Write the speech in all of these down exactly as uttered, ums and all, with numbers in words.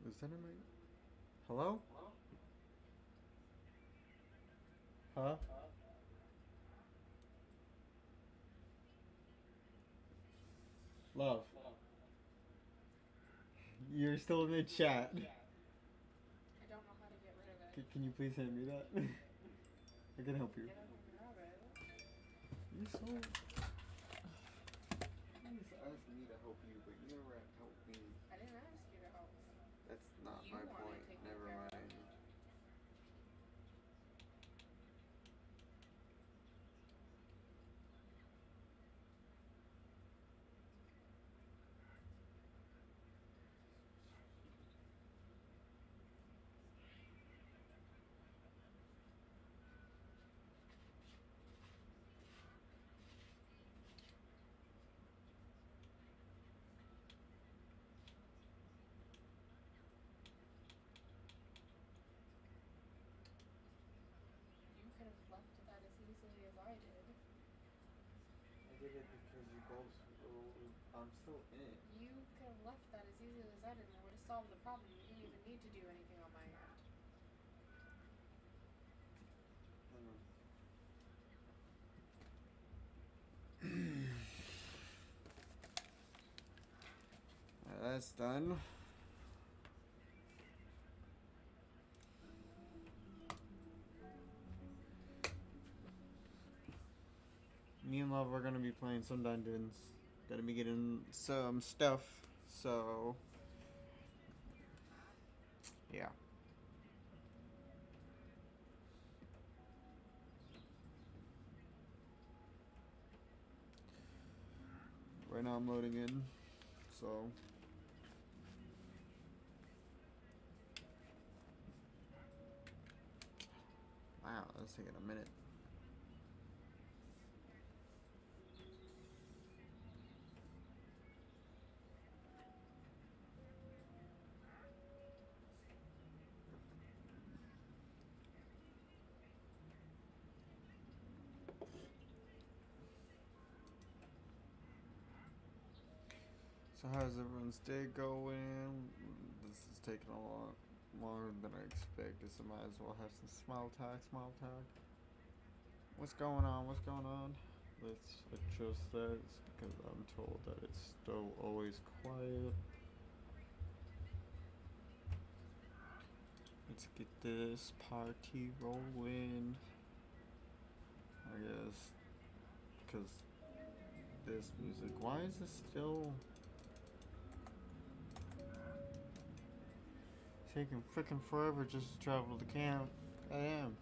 Is that in my... Hello? Huh? Love. You're still in the chat. I don't know how to get rid of it. C- can you please hand me that? I can help you. I don't have it. You're so... You just asked me to help you, but you never helped me. I didn't ask you to help me. That's not You my wanted point. taken Never care of. mind. You could have left that as easily as I did. I did it because you both... I'm still in it. You could have left that as easily as I did and it would have solved the problem. You didn't even need to do anything on my end. That's done. Me and Love are gonna be playing some dungeons. Gonna be getting some stuff. So, yeah. Right now I'm loading in. So. Wow, that's taking a minute. So how's everyone's day going? This is taking a lot longer than I expected, so might as well have some small talk, small talk. What's going on? What's going on? Let's adjust that because I'm told that it's still always quiet. Let's get this party rolling. I guess because this music. Why is this still taking freaking forever just to travel to camp? I am.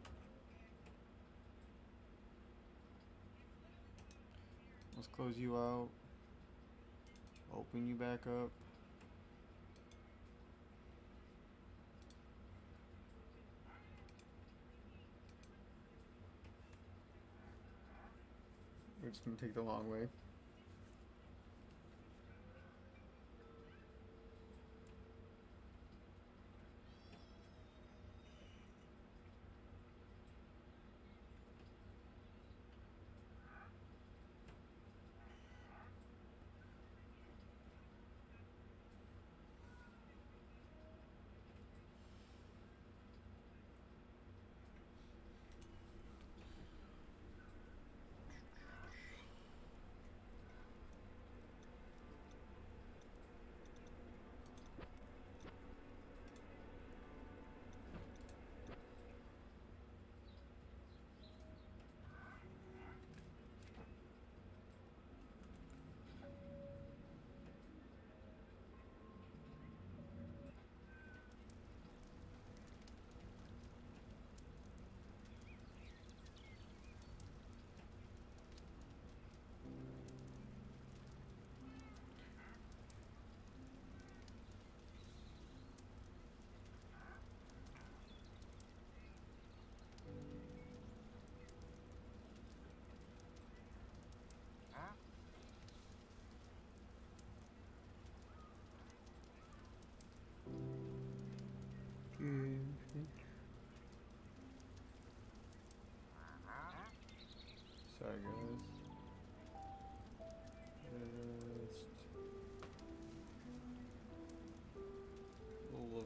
Let's close you out. Open you back up. We're just gonna take the long way.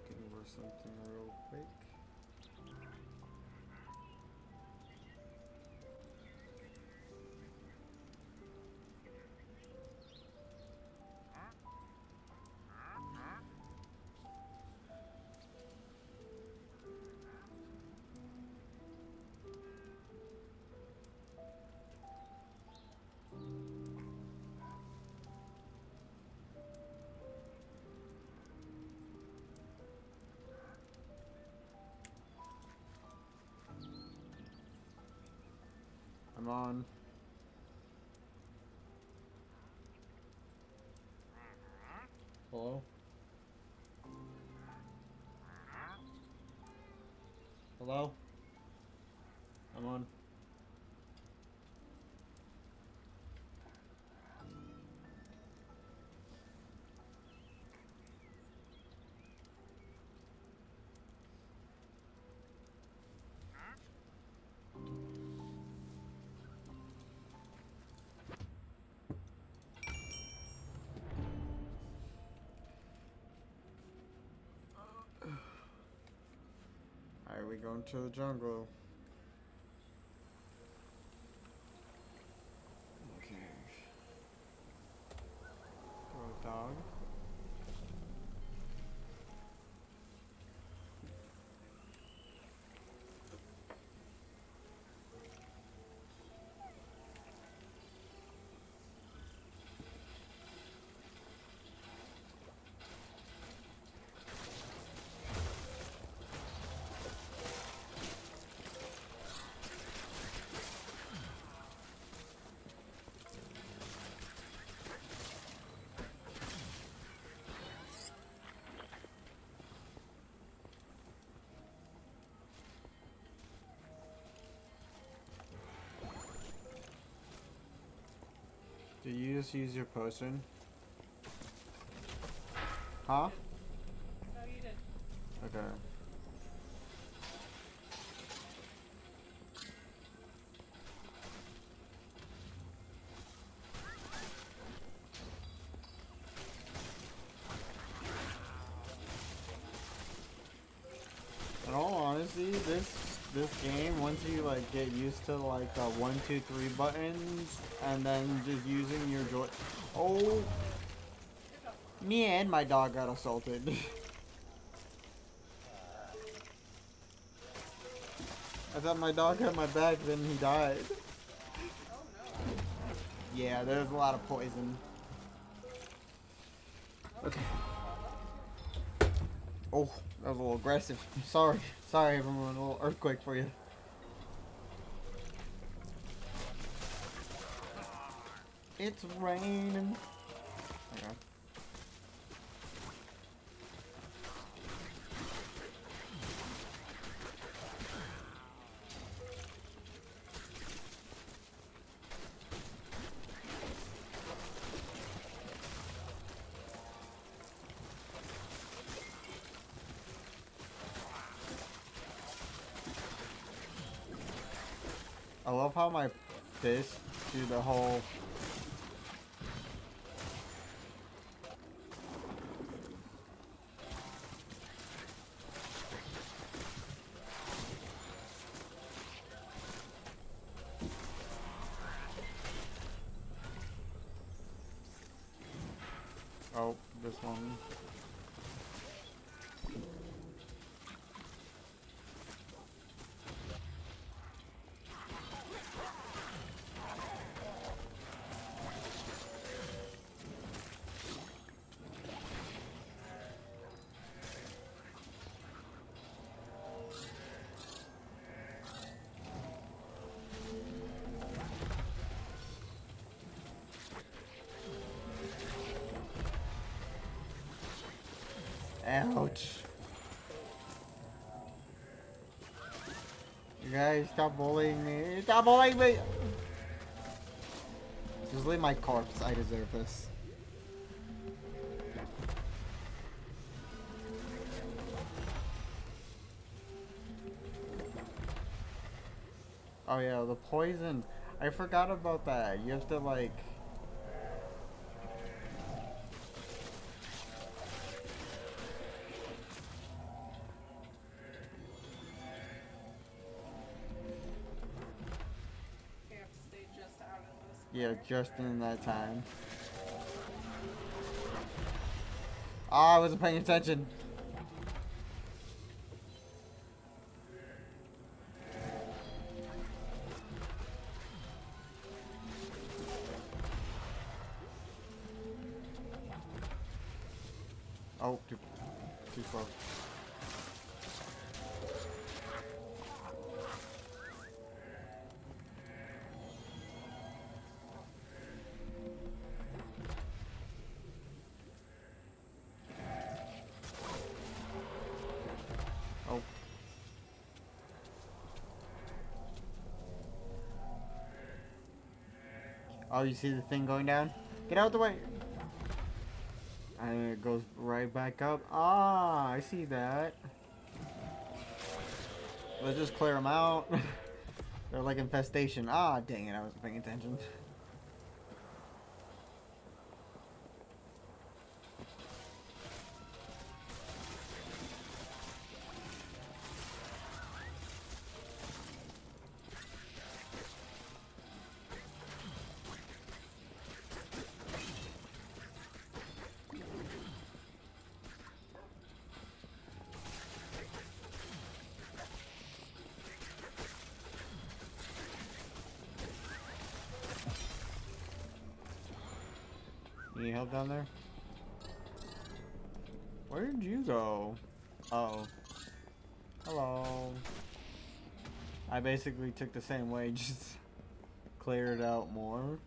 looking for something real quick. I'm on. Hello? Hello? I'm on. Alright, we going to the jungle. Okay. Go dog. Did you just use your potion? Huh? No, you did. Okay. In all honesty, this this game, once you like get used to like the one, two, three buttons, and then just using your joy. Oh, me and my dog got assaulted. I thought my dog had my back, then he died. Oh no. Yeah, there's a lot of poison. Okay. Oh, that was a little aggressive. Sorry. Sorry, everyone. A little earthquake for you. It's raining. Okay. I love how my fist do the whole. Oh, this one. Ouch. You guys, stop bullying me. Stop bullying me! Just leave my corpse. I deserve this. Oh yeah, the poison. I forgot about that. You have to like... Yeah, just in that time. Ah, I wasn't paying attention. Oh, too, too slow. Oh. Oh, you see the thing going down? Get out of the way! And it goes right back up. Ah, I see that. Let's just clear them out. They're like infestation. Ah, dang it, I wasn't paying attention. You need help down there? Where did you go? Uh oh. Hello. I basically took the same way, just cleared out more.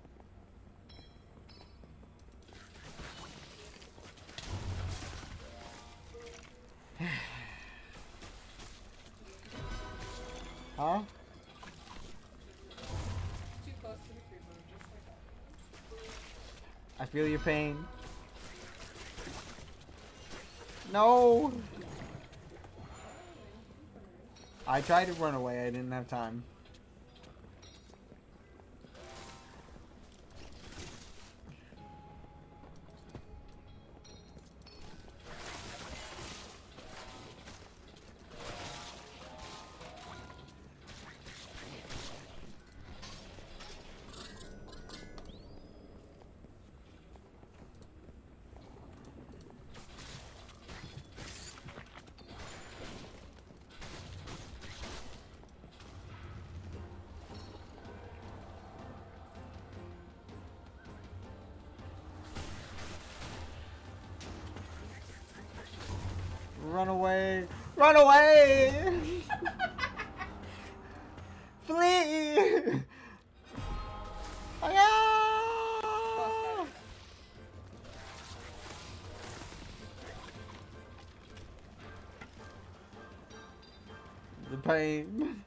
Huh? Too close to the creeper, just like always. I feel your pain. No! I tried to run away, I didn't have time. Run away! Run away! Flee! Ah! The pain.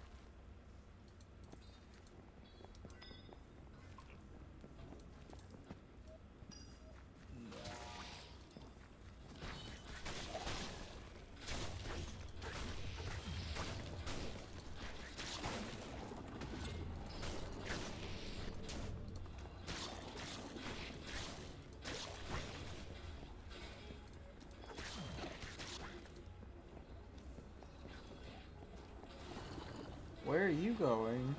Where are you going?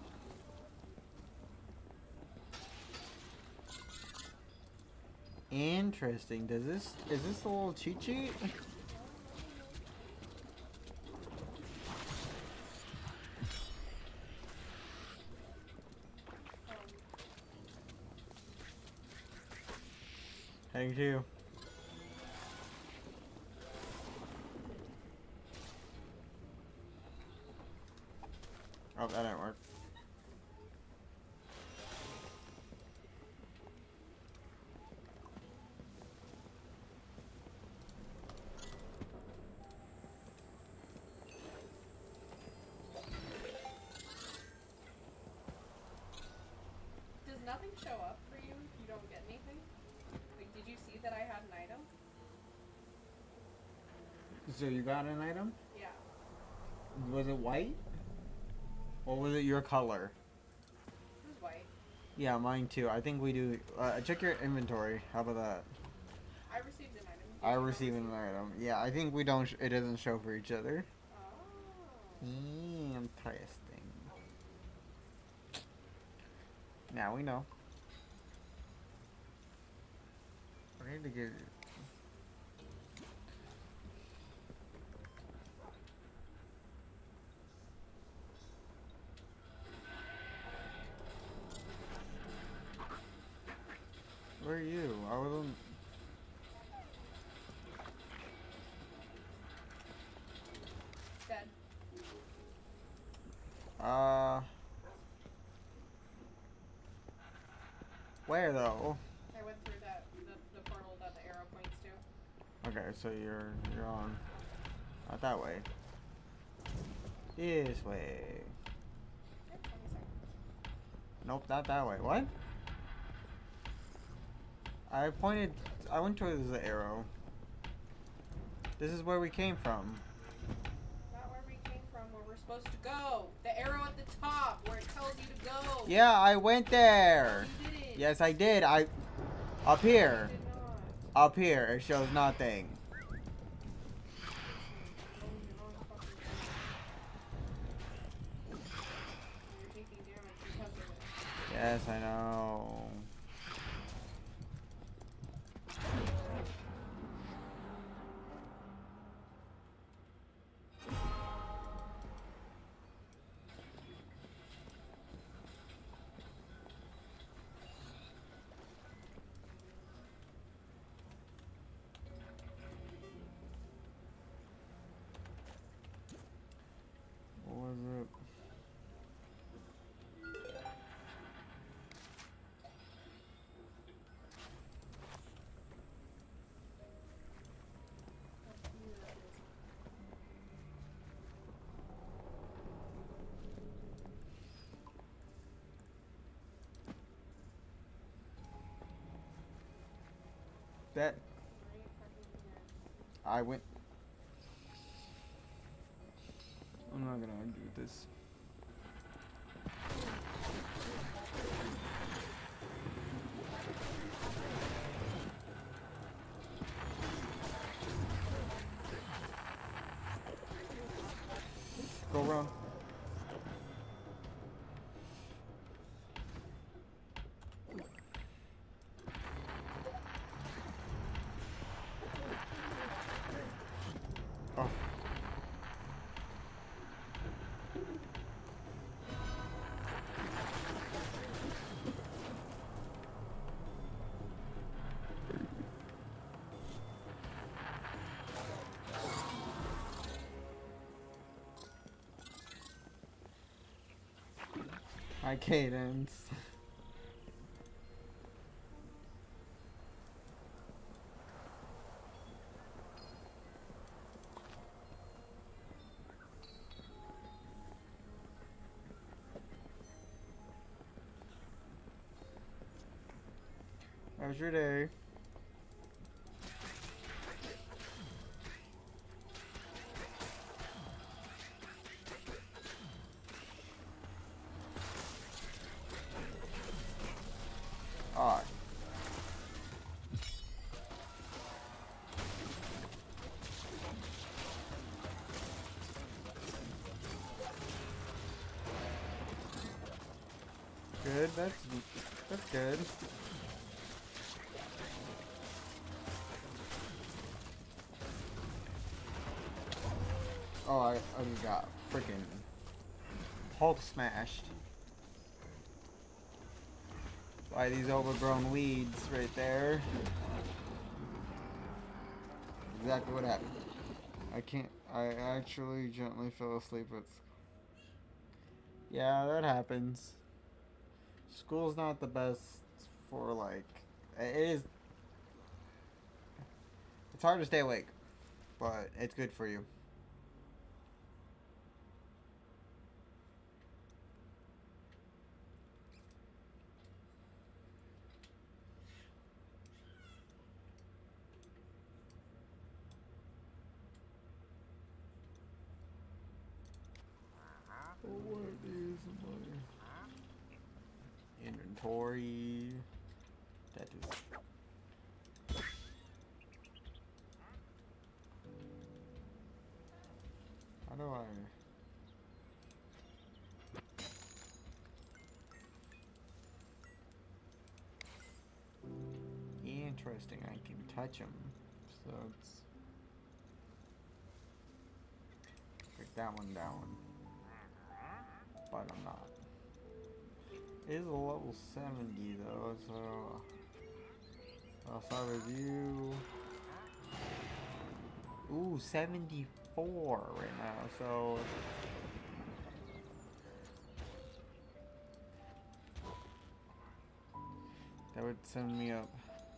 Interesting. Does this is this a little cheat sheet? Thank you. Oh, that didn't work. Does nothing show up for you if you don't get anything? Like, did you see that I had an item? So you got an item? Yeah. Was it white? Or was it your color? It was white. Yeah, mine too. I think we do. Uh, check your inventory. How about that? I received an item. Did I you not received an receive it? item. Yeah, I think we don't. Sh it doesn't show for each other. Oh. Interesting. Yeah, we know. We need to get. Where are you? I wasn't. Dead. Uh. Where though? I went through that the, the portal that the arrow points to. Okay, so you're you're on. Not that way. This way. Okay, twenty seconds. Nope, not that way. What? I pointed. I went towards the arrow. This is where we came from. Not where we came from, where we're supposed to go. The arrow at the top, where it tells you to go. Yeah, I went there. No, you didn't. Yes, I did. I up here. You did not. Up here, it shows nothing. You're taking damage because of it. Yes, I know. What was it? That I went. I'm not gonna argue with this. Go around. Oh. Hi, Cadence. How was your day? Alright. Good, that's that's good. Oh, I, I just got freaking Hulk smashed by these overgrown weeds right there. Exactly what happened. I can't. I actually gently fell asleep. It's yeah, that happens. School's not the best for like. It is. It's hard to stay awake, but it's good for you. Oh, what is my inventory? That is. How do I? interesting. I can touch them, so it's break that one down. But I'm not. It is a level seventy though, so I'll start with you. Ooh, seventy-four right now, so that would send me up.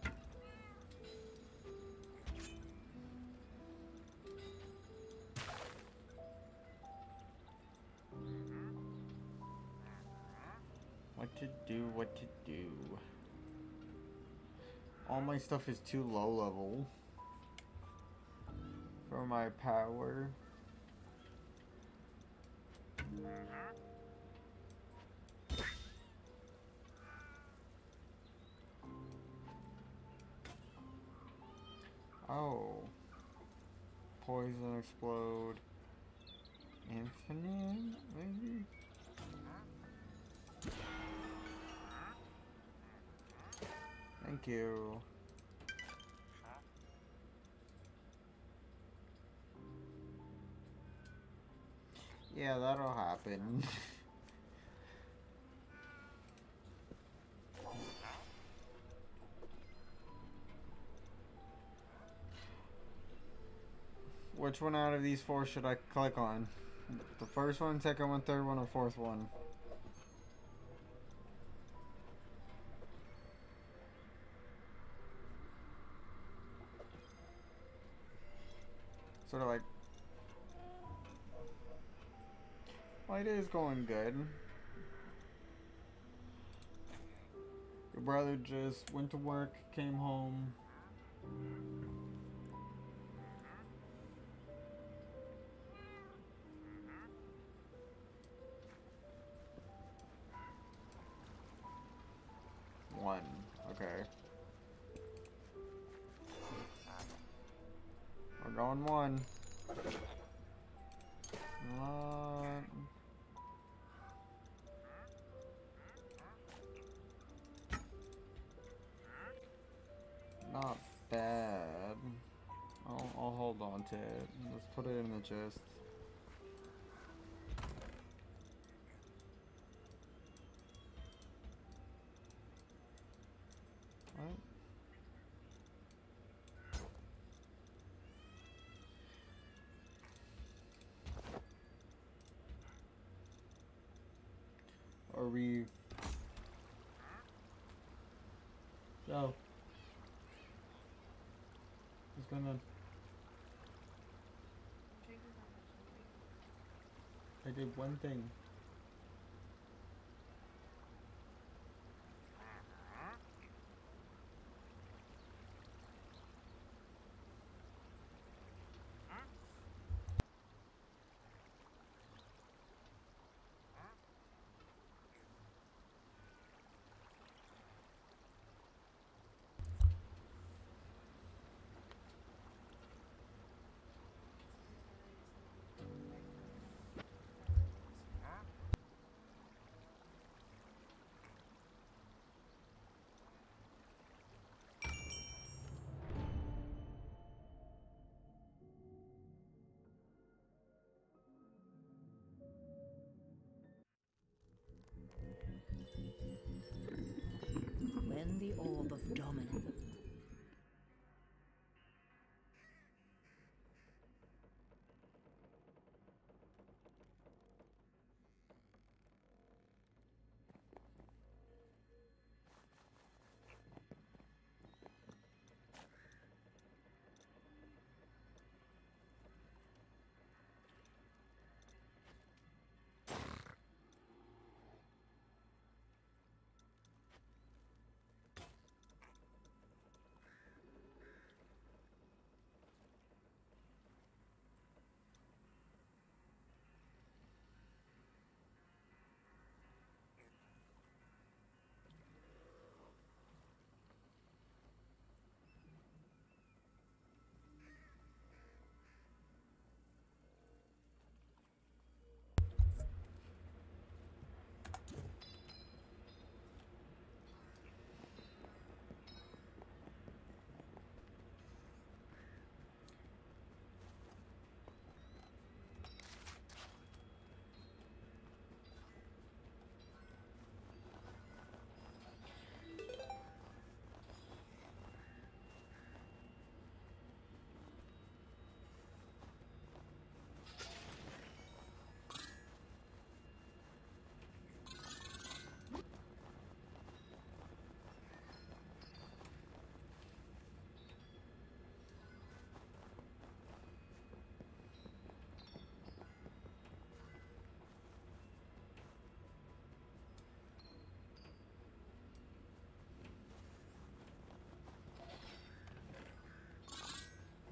What to do, what to do. All my stuff is too low level for my power. Oh. Poison explode. Infinite, maybe? Thank you. Yeah, that'll happen. Which one out of these four should I click on? The first one, second one, third one, or fourth one? Sort of like... My day is going good. Your brother just went to work, came home. One. Okay. We're going one. One. Not bad. I'll, I'll hold on to it. Let's put it in the chest. What? Are we... Oh. What's going on? I did one thing.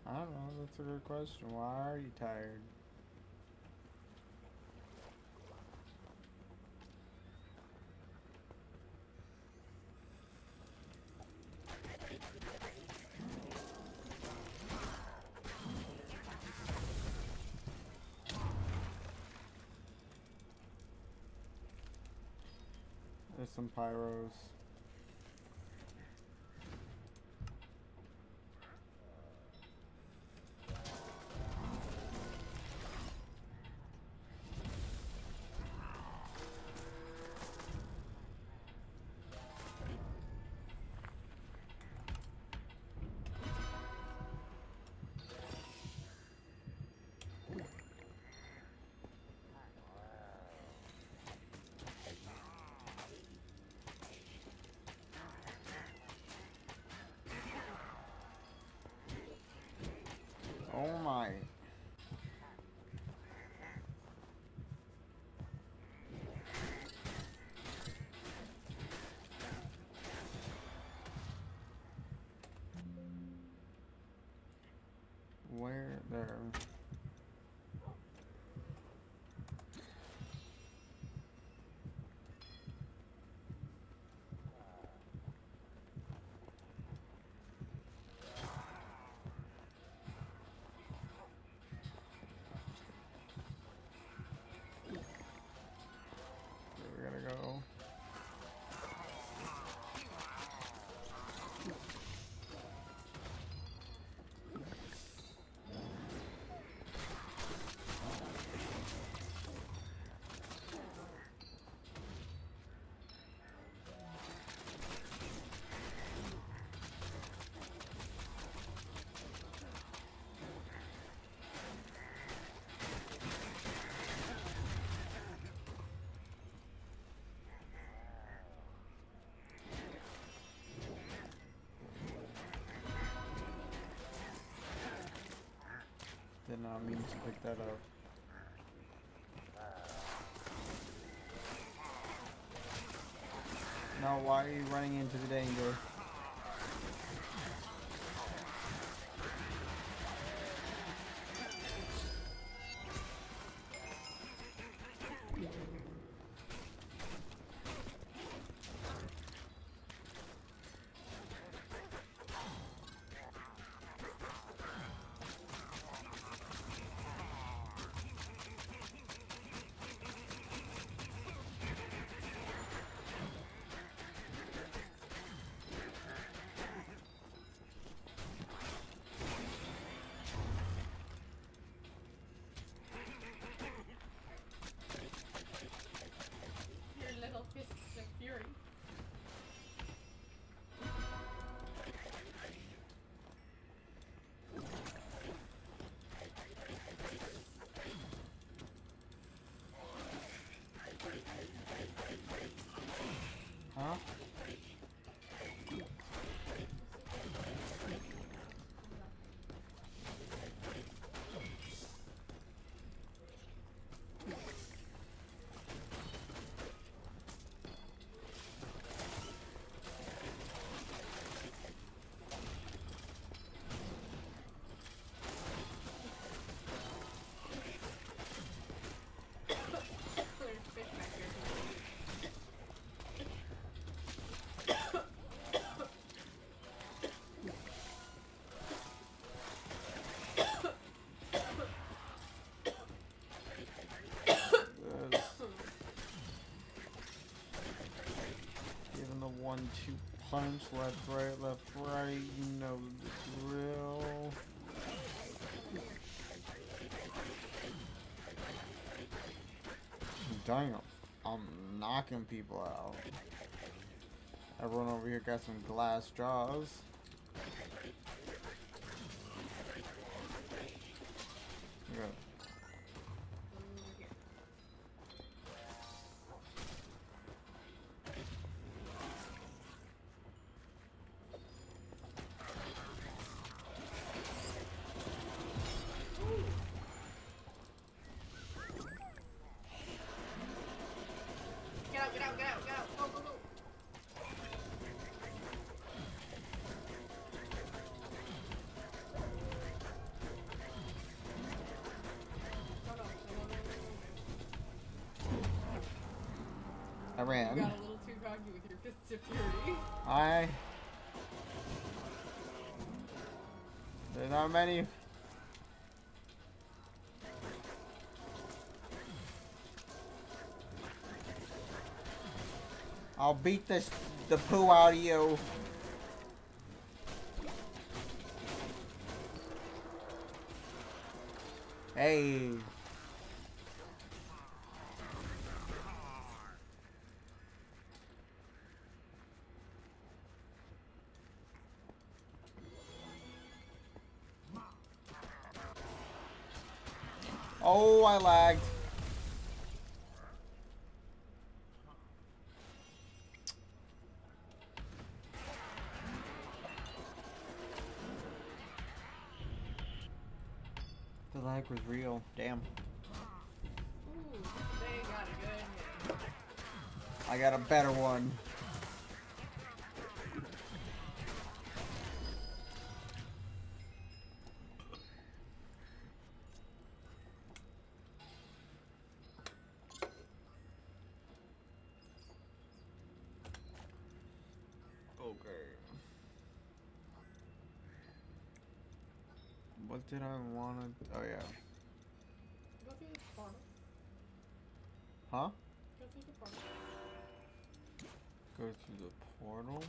I don't know, that's a good question. Why are you tired? There's some pyros. Oh my. Where there? Where we gotta go? Did not mean to pick that up. Now, why are you running into the danger? Your little fists of fury. Huh? There's fish back here. Yes. Giving the one two punch, left, right, left, right, you know the drill. Damn, I'm knocking people out. Everyone over here got some glass jaws. Good. Get out, get out, get out, get out. Go, go, go. ran. You got a little too cocky with your fists of fury. I. There's not many. I'll beat this the poo out of you. Hey. Oh, I lagged. The lag was real. Damn. Ooh, they got a good hit. I got a better one. What did I want to... Oh, yeah. Go through the portal. Huh? Go through the portal. Go through the portal?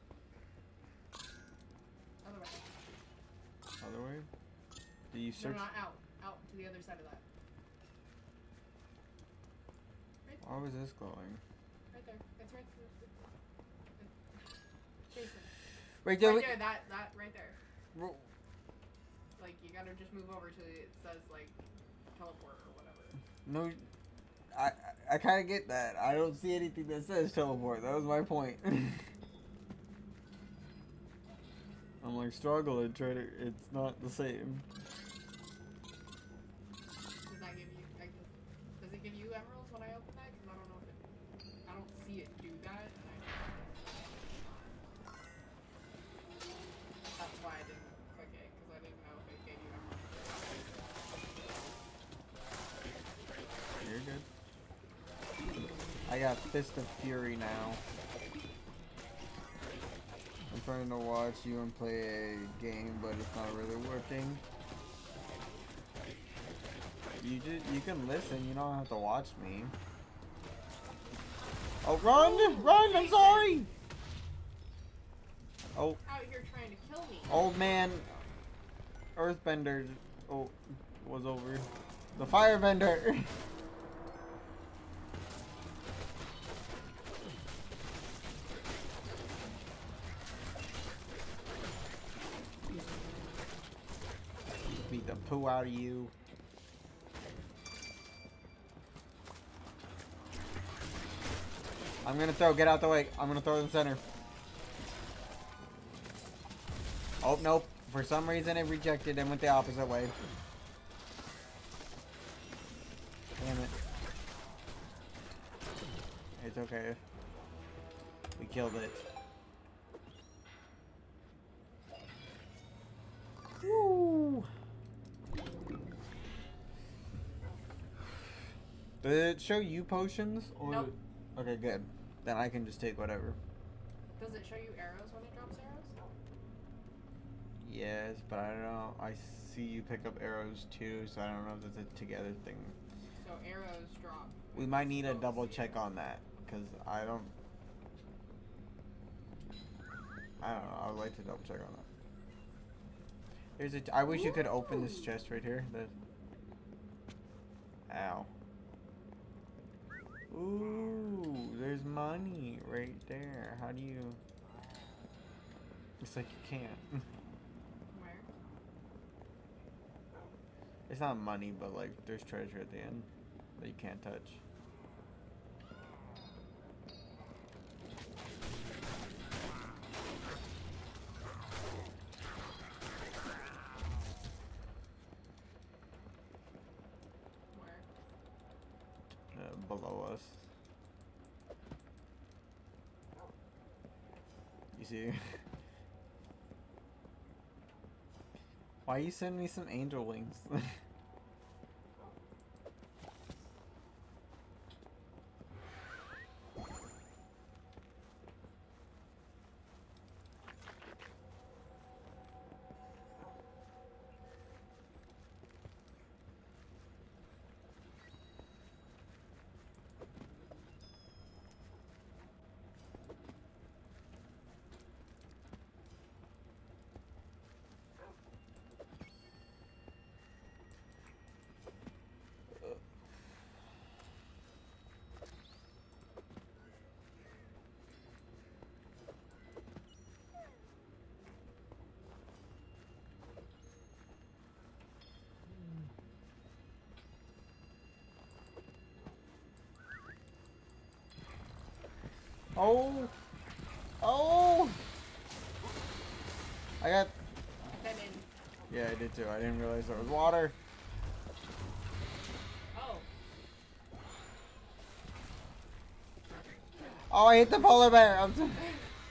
Other way. Other way? Did you search... No, not out. Out to the other side of that. Right Why was this glowing? Right there. It's right through. Jason. Right there. Right there. That, that, right there. Ro Like, you gotta just move over to it says, like, teleport or whatever. No, I I kind of get that. I don't see anything that says teleport. That was my point. I'm like struggling, trying to. It's not the same. Does that give you, like, does it give you emeralds when I open that? Because I don't know if it, I don't see it do that. And I, that's why I didn't click it, because I didn't know if it gave you emeralds. You're good. I got Fist of Fury now. I'm trying to watch you and play a game, but it's not really working. You just you can listen. You don't have to watch me. Oh, run! Ooh, Run! I'm Jason. sorry. Oh, Out here trying to kill me. old man, Earthbender. Oh, was over. The Firebender. Beat the poo out of you. I'm gonna throw. Get out the way. I'm gonna throw in the center. Oh, nope. For some reason it rejected and went the opposite way. Damn it. It's okay. We killed it. Woo! Did it show you potions? Or Nope. Okay, good. Then I can just take whatever. Does it show you arrows when it drops arrows? Yes, but I don't know. I see you pick up arrows too, so I don't know if it's a together thing. So arrows drop. We might need a Oh, double see. check on that, because I don't... I don't know. I would like to double check on that. There's a... I wish you could open this chest right here. The... Ow. Ooh, there's money right there. How do you... It's like you can't. Where? It's not money, but like there's treasure at the end that you can't touch. Where? Uh, below us. You see? Why you send me some angel wings? Oh! Oh! I got... Then in. Yeah, I did too. I didn't realize there was water. Oh. Oh, I hit the polar bear! I'm so...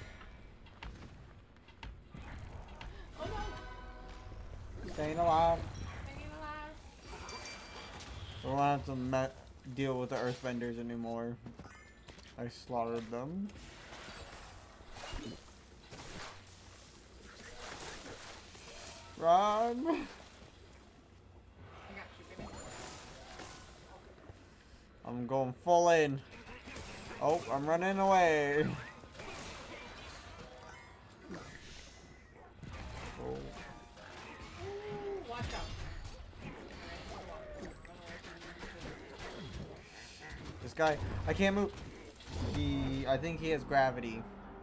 Oh no! Staying alive. Hanging alive. We don't have to met deal with the earthbenders anymore. I slaughtered them. Run! I got you, baby. I'm going full in. Oh, I'm running away. Oh. Ooh, watch out. This guy, I can't move. He, I think he has gravity.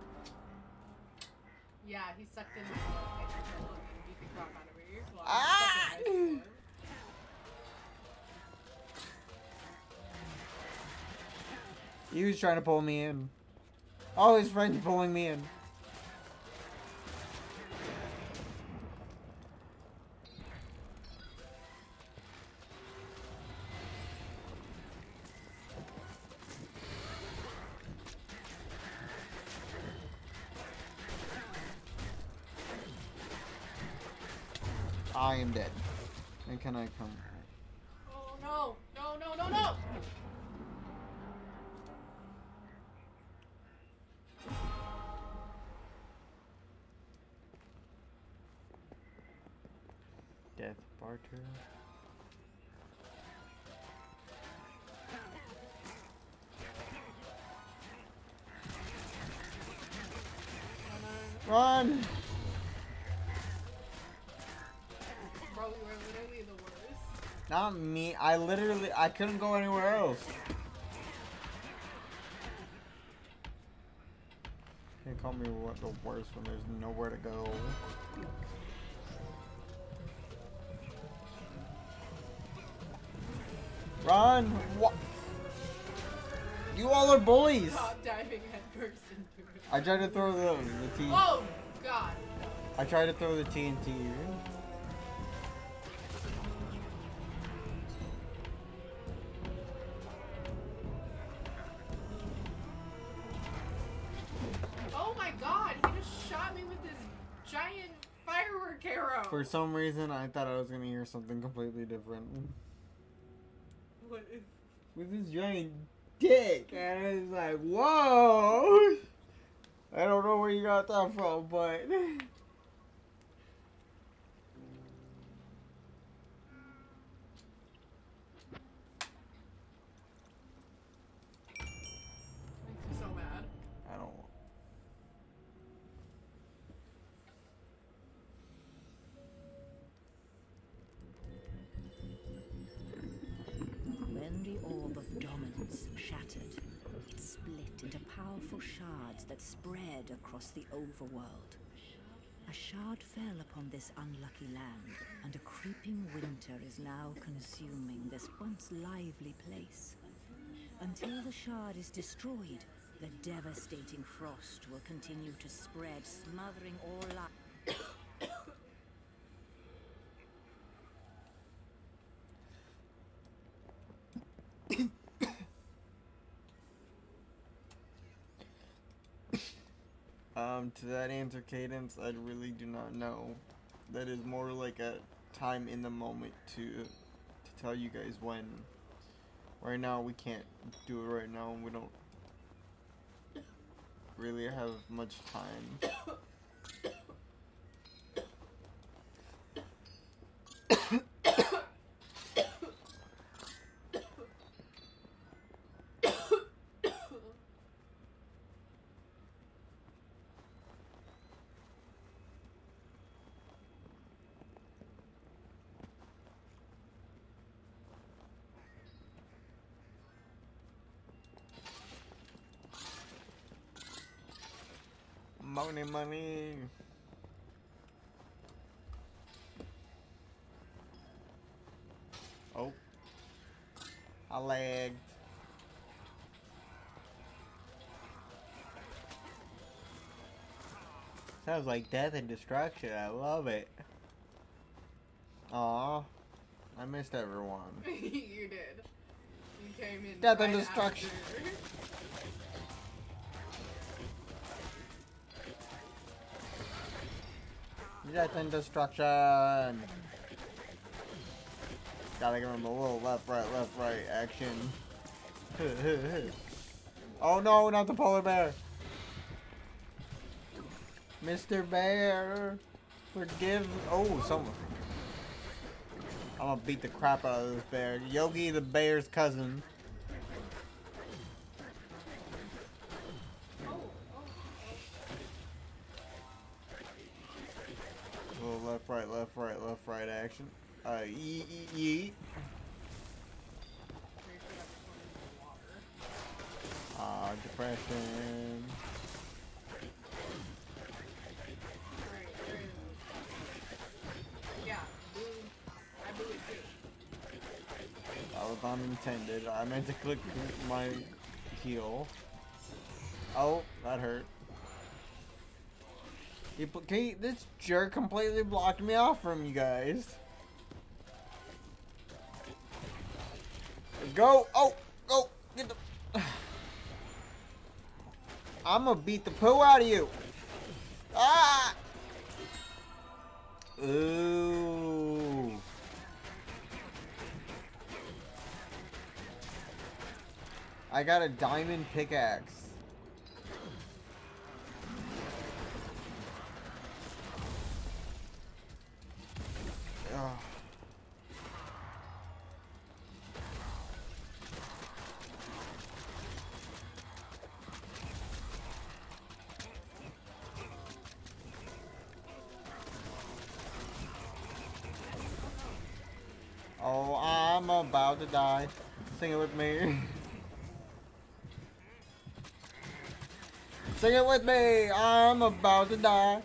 Yeah, he sucked in the and beat the crap out of me. Well, Ah! stuck in my sword. He was trying to pull me in. Oh, his friend's pulling me in. I am dead. And can I come? Oh no! No, no, no, no! Death barter. Run! Bro, you were literally the worst. Not me. I literally, I couldn't go anywhere else. Can't call me what the worst when there's nowhere to go. Run! What? You all are bullies. Stop diving headfirst into it. I tried to throw the the T. Oh God! I tried to throw the T N T. Oh my God! He just shot me with his giant firework arrow. For some reason, I thought I was gonna hear something completely different. What is? With his giant dick, and it's like, whoa! I don't know where you got that from, but Makes me so mad. I don't. When the orb of dominance shattered, it split into powerful shards that spread across the overworld. A shard fell upon this unlucky land, and a creeping winter is now consuming this once lively place. Until the shard is destroyed, the devastating frost will continue to spread, smothering all life. Um, to that answer, Cadence, I really do not know. That is more like a time in the moment to to tell you guys when. Right now, we can't do it right now. We don't really have much time. Money, money. Oh. I lagged. Sounds like death and destruction. I love it. Aw. I missed everyone. You did. You came in. Death right and destruction. after. Death and destruction. Gotta give him a little left, right, left, right action. Oh no, not the polar bear. Mister Bear, forgive. Oh, someone. I'm gonna beat the crap out of this bear. Yogi the bear's cousin. Oh, oh, oh. Little left, right, left, right, left, right action. Uh, yeet, yeet, yeet. Pretty sure that was going into the water. Ah, depression. Alright, there it is. Yeah, boo. I boo it too. That was unintended. I meant to click my heel. Oh, that hurt. He, pl- can he, this jerk completely blocked me off from you guys. Let's go. Oh, go. Get the. I'm gonna beat the poo out of you. Ah. Ooh. I got a diamond pickaxe. Ugh. Oh, I'm about to die. Sing it with me. Sing it with me. I'm about to die.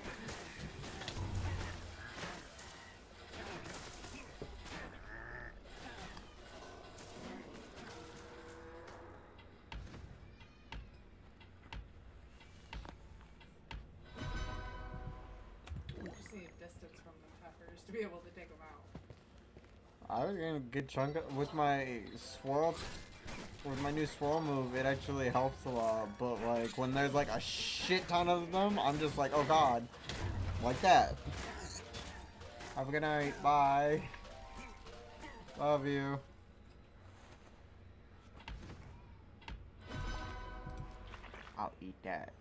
You just need distance from the peppers to be able to take them out. I was getting a good chunk of, with my swirl, with my new swirl move. It actually helps a lot. But like when there's like a shit ton of them, I'm just like, oh god, like that. Have a good night. Bye. Love you. I'll eat that.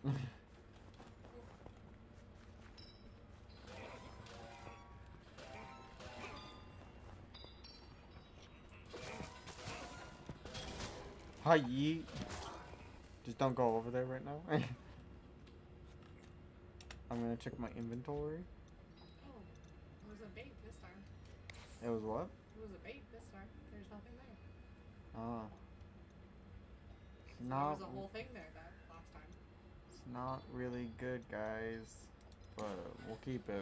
Hi, yeet. Just don't go over there right now. I'm gonna check my inventory. Oh, it was a bait this time. It was what? It was a bait this time. There's nothing there. Ah. It's There not. was a whole thing there that last time. It's not really good, guys. But we'll keep it.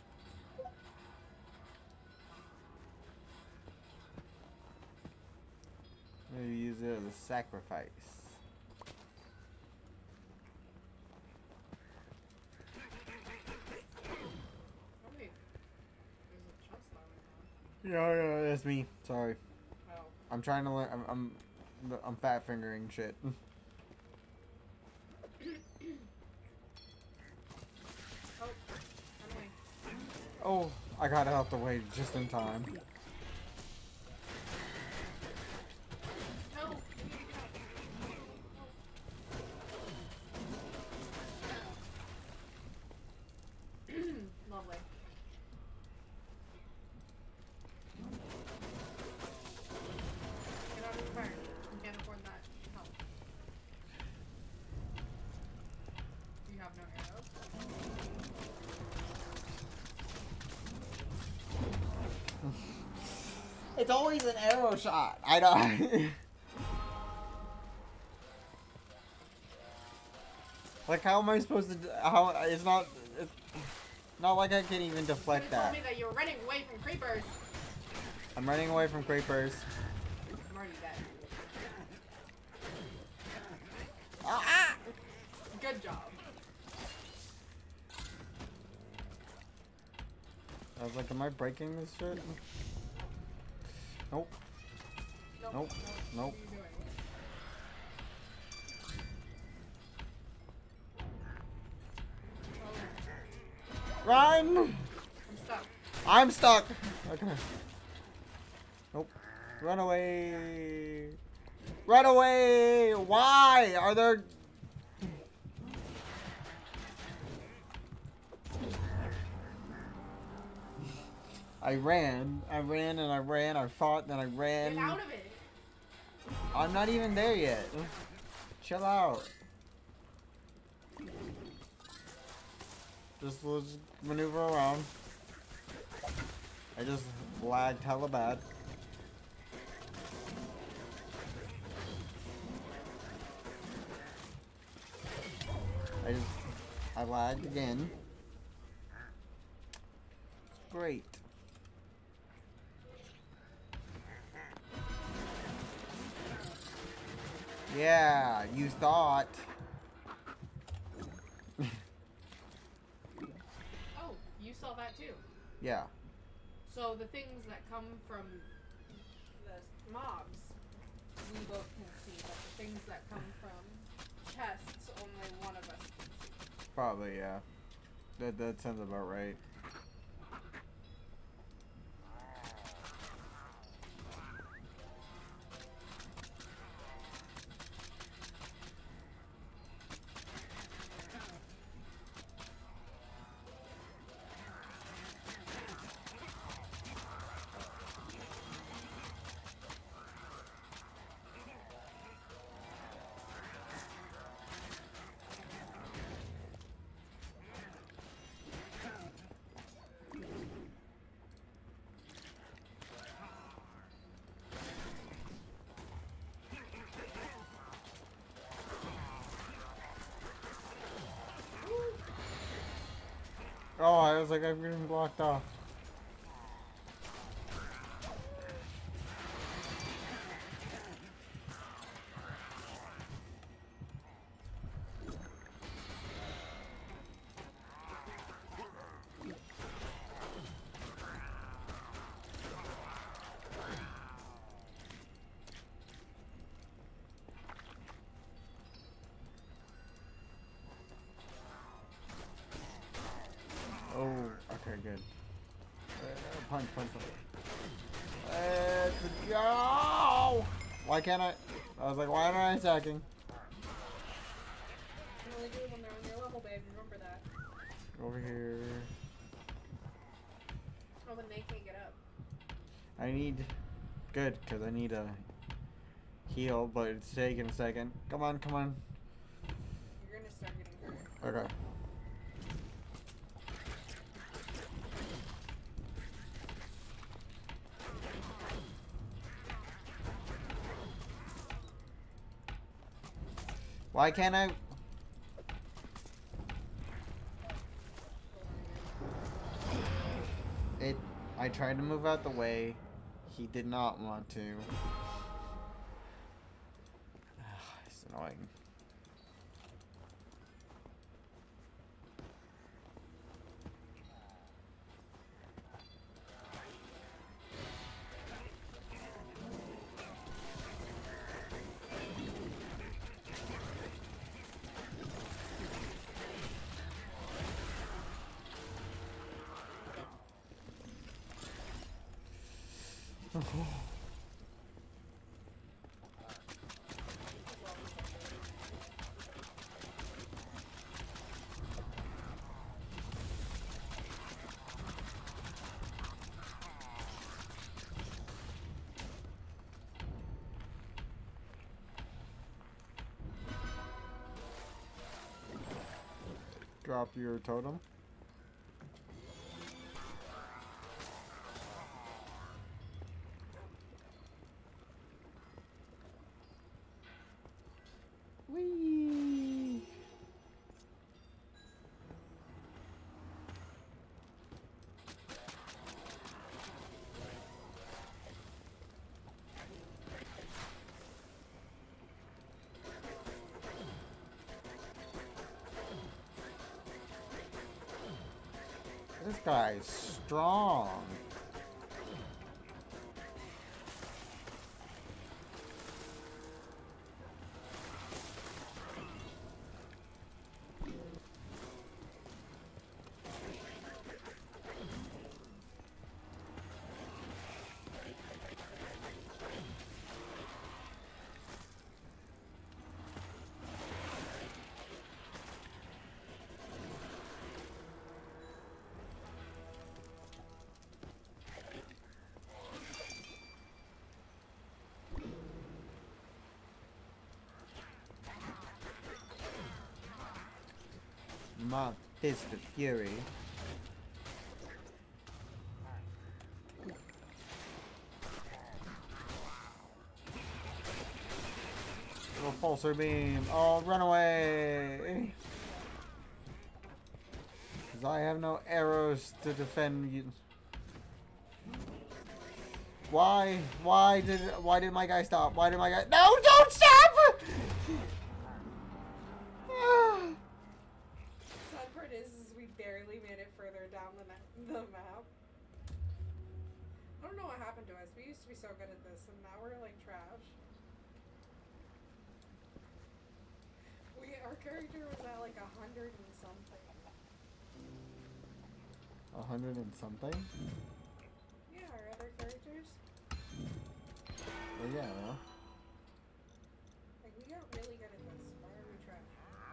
Maybe use it as a sacrifice. Oh wait, there's a chest that went on. Yeah, yeah, that's me. Sorry. Oh, I'm trying to learn. I'm. I'm, I'm fat fingering shit. oh, Emily. Oh, I got out the way just in time. No, you need to get out. No. Lovely. Get out of the fire. You can't afford that help. You have no arrows. It's always an arrow shot. I don't. Like, how am I supposed to? Do, how it's not. It's not like I can even deflect You told that. me that you were running away from creepers. I'm running away from creepers. I'm already dead. Ah! Good job. I was like, am I breaking this shit? Nope. Nope. Nope. Nope. What are you doing? Oh, Run! I'm stuck. I'm stuck! Okay. Nope. Run away! Run away! Why? Are there... I ran. I ran and I ran. I fought and I ran. Get out of it! I'm not even there yet. Chill out. Just let's maneuver around. I just lagged hella bad. I just I lagged again. Great. Yeah, you thought. Oh, you saw that too. Yeah. So the things that come from the mobs, we both can see, but the things that come from chests, only one of us can see. Probably, yeah. That that sounds about right. Oh, I was like, I'm getting blocked off. Oh, okay, good. Uh, punch, punch, punch. Let's go! Why can't I? I was like, why am I attacking? You can only do it when they're on your level, babe. Remember that. Over here. Oh, then they can't get up. I need... Good, because I need a heal, but it's taking a second. Come on, come on. You're gonna start getting hurt. Okay. Why can't I? It. I tried to move out the way. He did not want to. It's annoying. Drop your totem. Whee! guy's strong. Mob Fist of Fury. Repulsor beam. Oh, run away! Because I have no arrows to defend you. Why? Why did? Why did my guy stop? Why did my guy? No! Don't stop! Down the, the map. I don't know what happened to us. We used to be so good at this, and now we're like trash. We our character was at like a hundred and something. A hundred and something? Yeah, our other characters. Well, yeah. Well. Like we got really good at this. Why are we trash?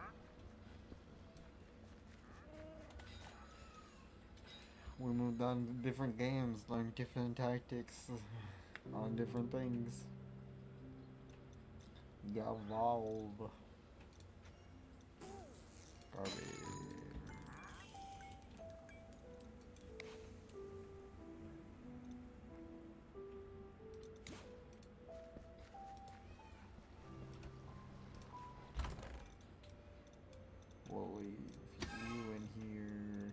We moved on to different games, learned different tactics on different things. Evolve. Garbage. We'll leave you in here.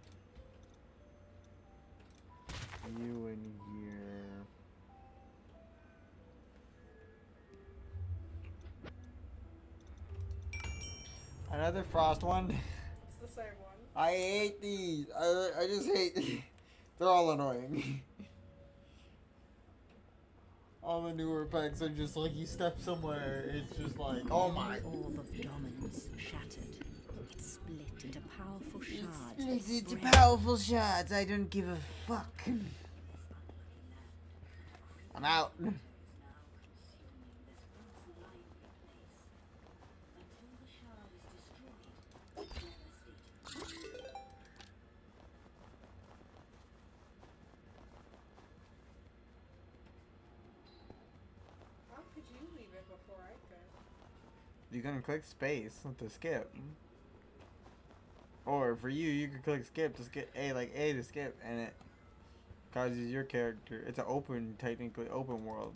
You in here. Another frost one. It's the same one. I hate these. I I just hate these. They're all annoying. All the newer packs are just like you step somewhere, it's just like, oh my. The orb of dominance shattered. It split into powerful shards. It's, that it's spread. powerful shards. I don't give a fuck. I'm out. How could you leave it before I could? You can click space to skip. Or for you, you can click skip to skip A, like A to skip, and it causes your character. It's an open, technically open world.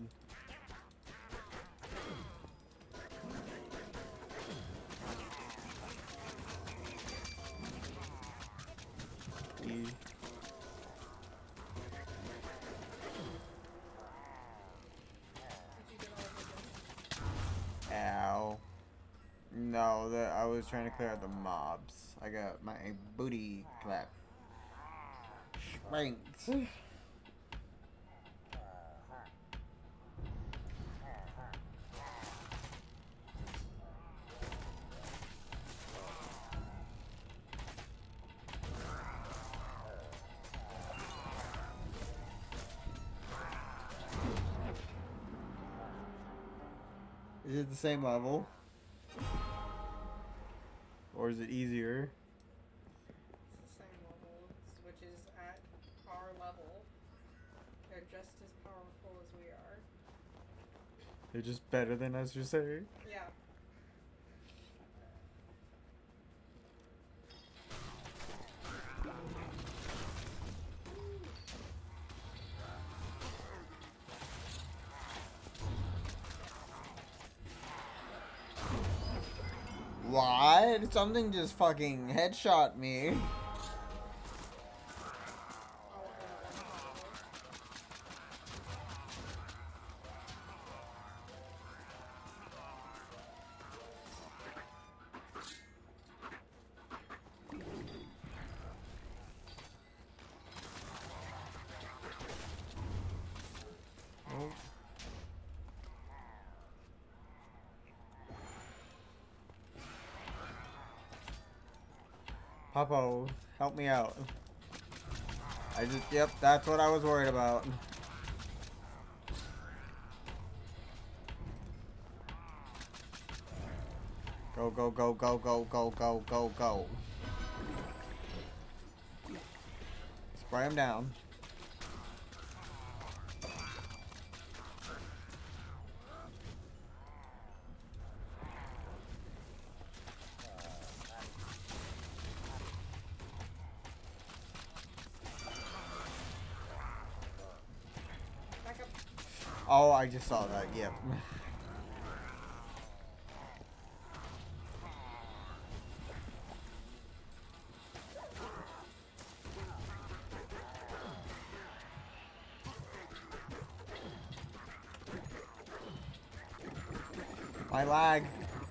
E. Did you get all of it? Ow. No, that I was trying to clear out the mobs. I got my booty clap. Spanked. Is it the same level? Or is it easier? It's the same level, which is at our level. They're just as powerful as we are. They're just better than us, you're saying? Yeah. What? Something just fucking headshot me. Popo, help me out. I just, yep, that's what I was worried about. Go, go, go, go, go, go, go, go, go. Spray him down. Back up. Oh, I just saw that, yep. My lag.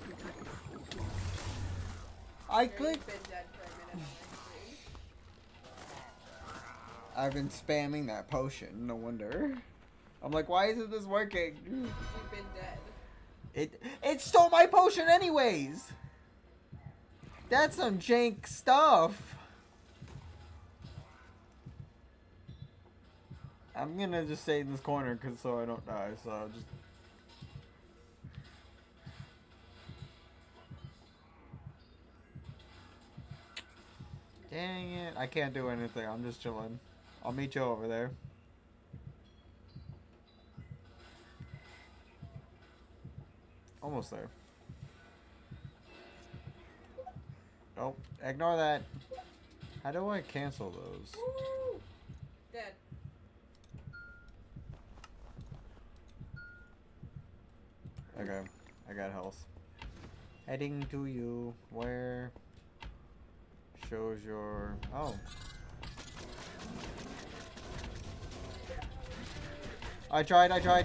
I You've clicked. been dead for a minute on my screen. I've been spamming that potion, no wonder. I'm like, why isn't this working? You've been dead. It it stole my potion anyways. That's some jank stuff. I'm gonna just stay in this corner cause so I don't die, so I'll just dang it, I can't do anything, I'm just chilling. I'll meet you over there. Almost there. Oh, ignore that. How do I cancel those? Woo! Dead. Okay, I got health. Heading to you. Where shows your... Oh. I tried, I tried.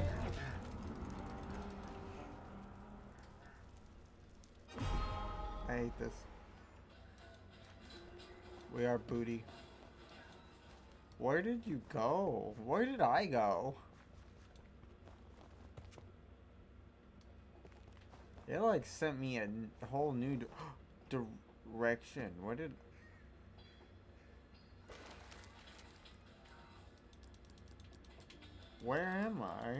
I hate this. We are booty. Where did you go? Where did I go? It like sent me a, n- a whole new d- direction. Where did... Where am I?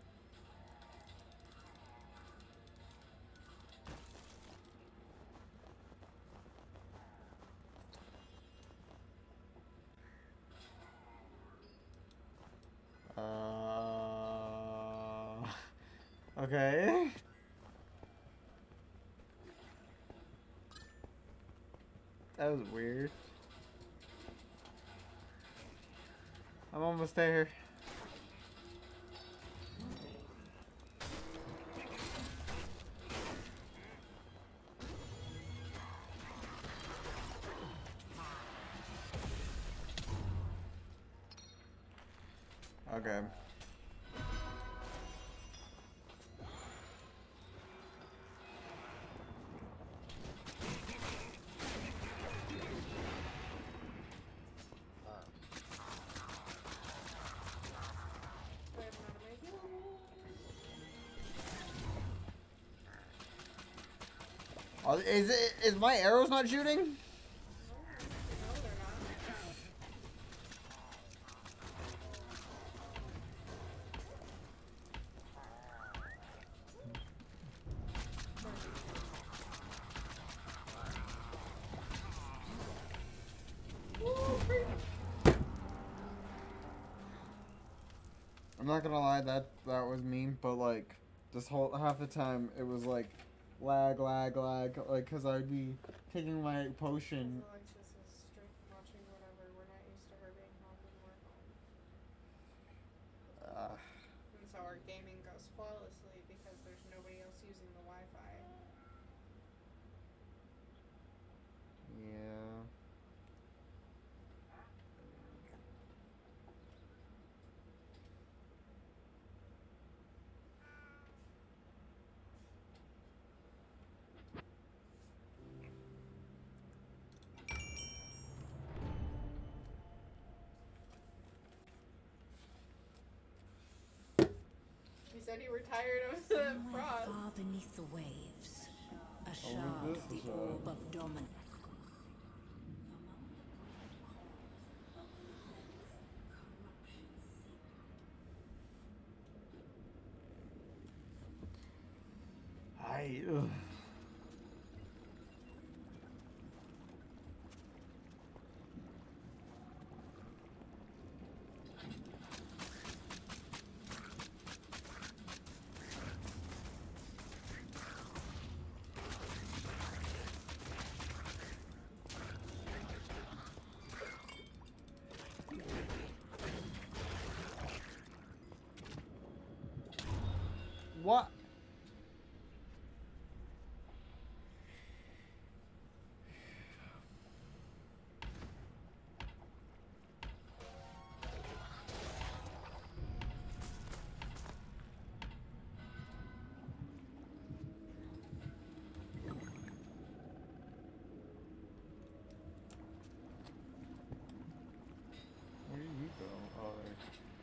Uh, okay. That was weird. I'm almost there. Okay. I have none of my heals. Oh, is it? Is my arrows not shooting? No, they're not. I'm not gonna lie, that that was mean, but like this whole half the time it was like lag, lag, lag, like cause I'd be taking my potion. Alexis is straight watching whatever. We're not used to her being home when we're home. Uh, And so our gaming goes flawlessly because there's nobody else using the Wi-Fi. yeah. You said you were tired of the Somewhere frost. far beneath the waves, a Oh, shard this of the is, uh, orb of dominance. Ugh. What? Where did you go? Oh, there.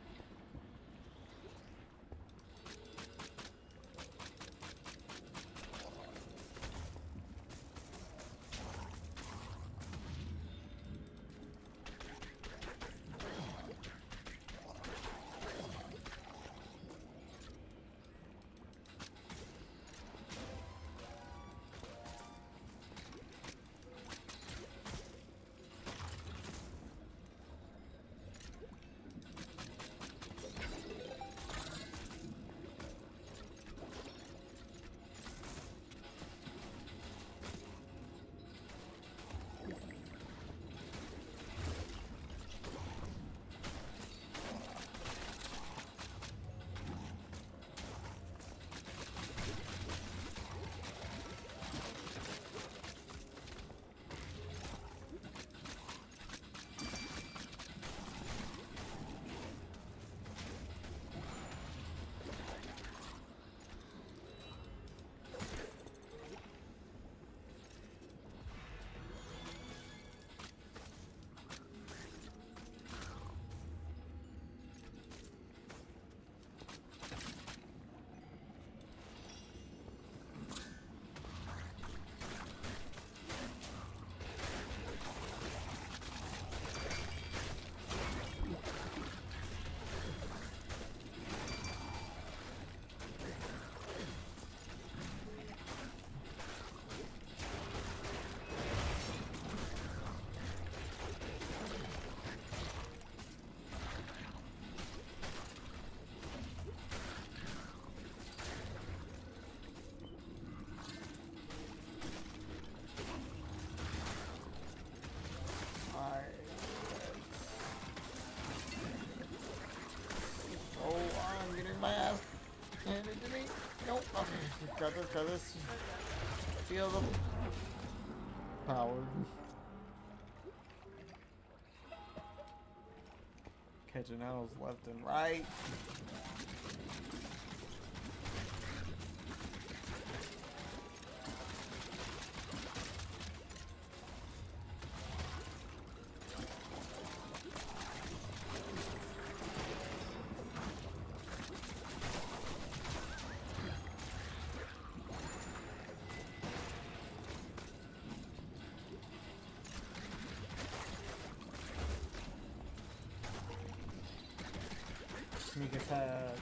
Got this, got this. Feel the power. Catching owls left and right. Sneak attack.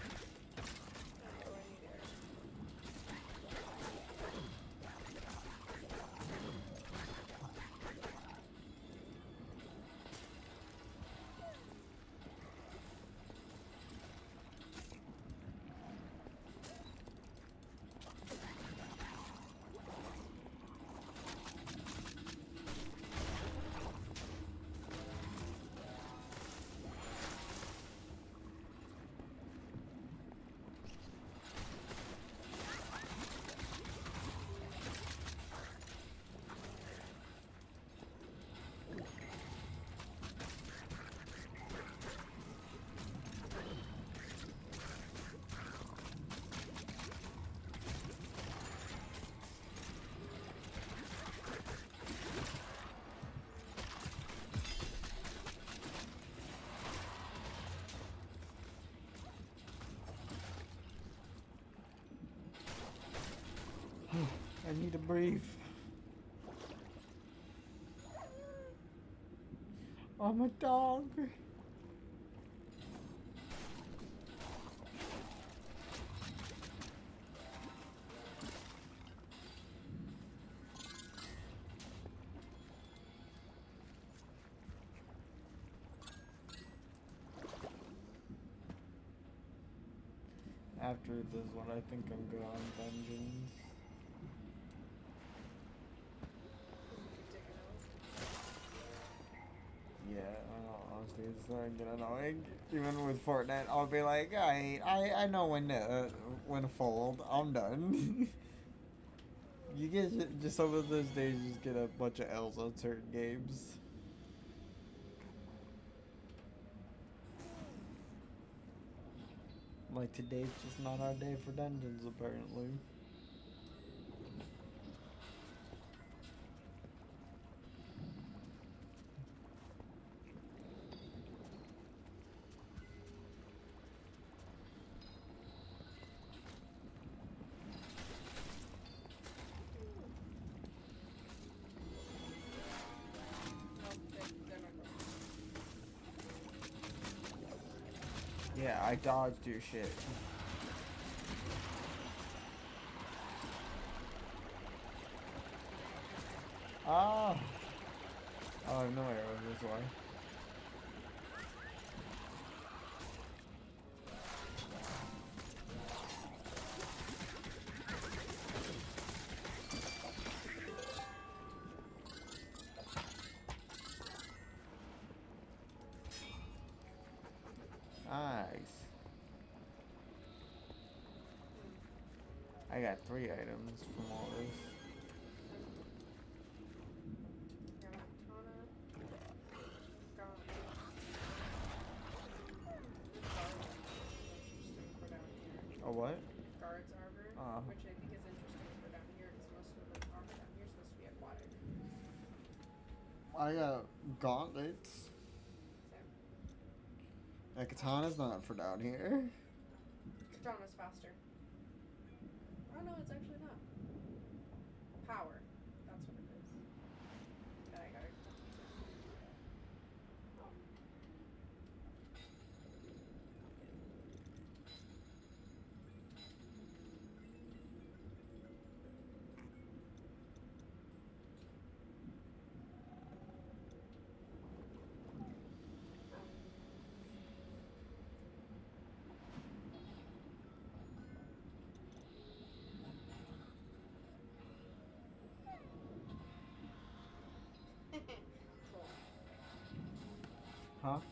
I need to breathe. I'm a dog. After this one, I think I'm good on dungeons. Yeah, uh, honestly, it's starting to get annoying. Even with Fortnite, I'll be like, I, I, I know when to, uh, when to fold. I'm done. You get just some of those days, you just get a bunch of L's on certain games. Like today's just not our day for dungeons, apparently. Yeah, I dodged your shit. Ah! Oh, I have no arrows this way. Nice. I got three items from all this. A what? Guard's armor, Uh. which I think is interesting for down here because most of the armor down here is supposed to be aquatic. I got gauntlets. That katana's not for down here. Katana's faster. Oh no, it's actually not. Power. That's what it is. And I got it. Cool. Huh?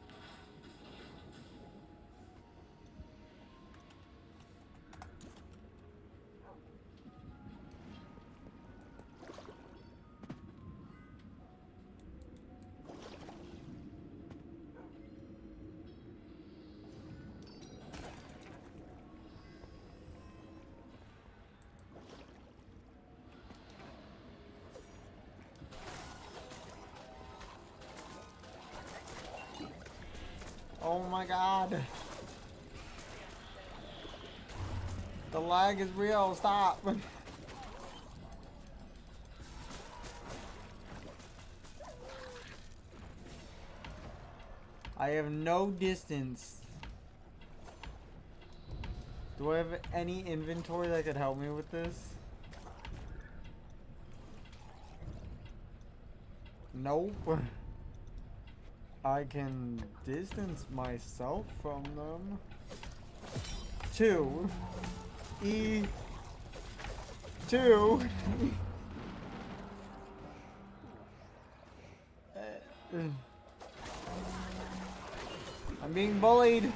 Oh my god. The lag is real, stop. I have no distance. Do I have any inventory that could help me with this? Nope. I can distance myself from them. Two. E. Two. uh, I'm being bullied.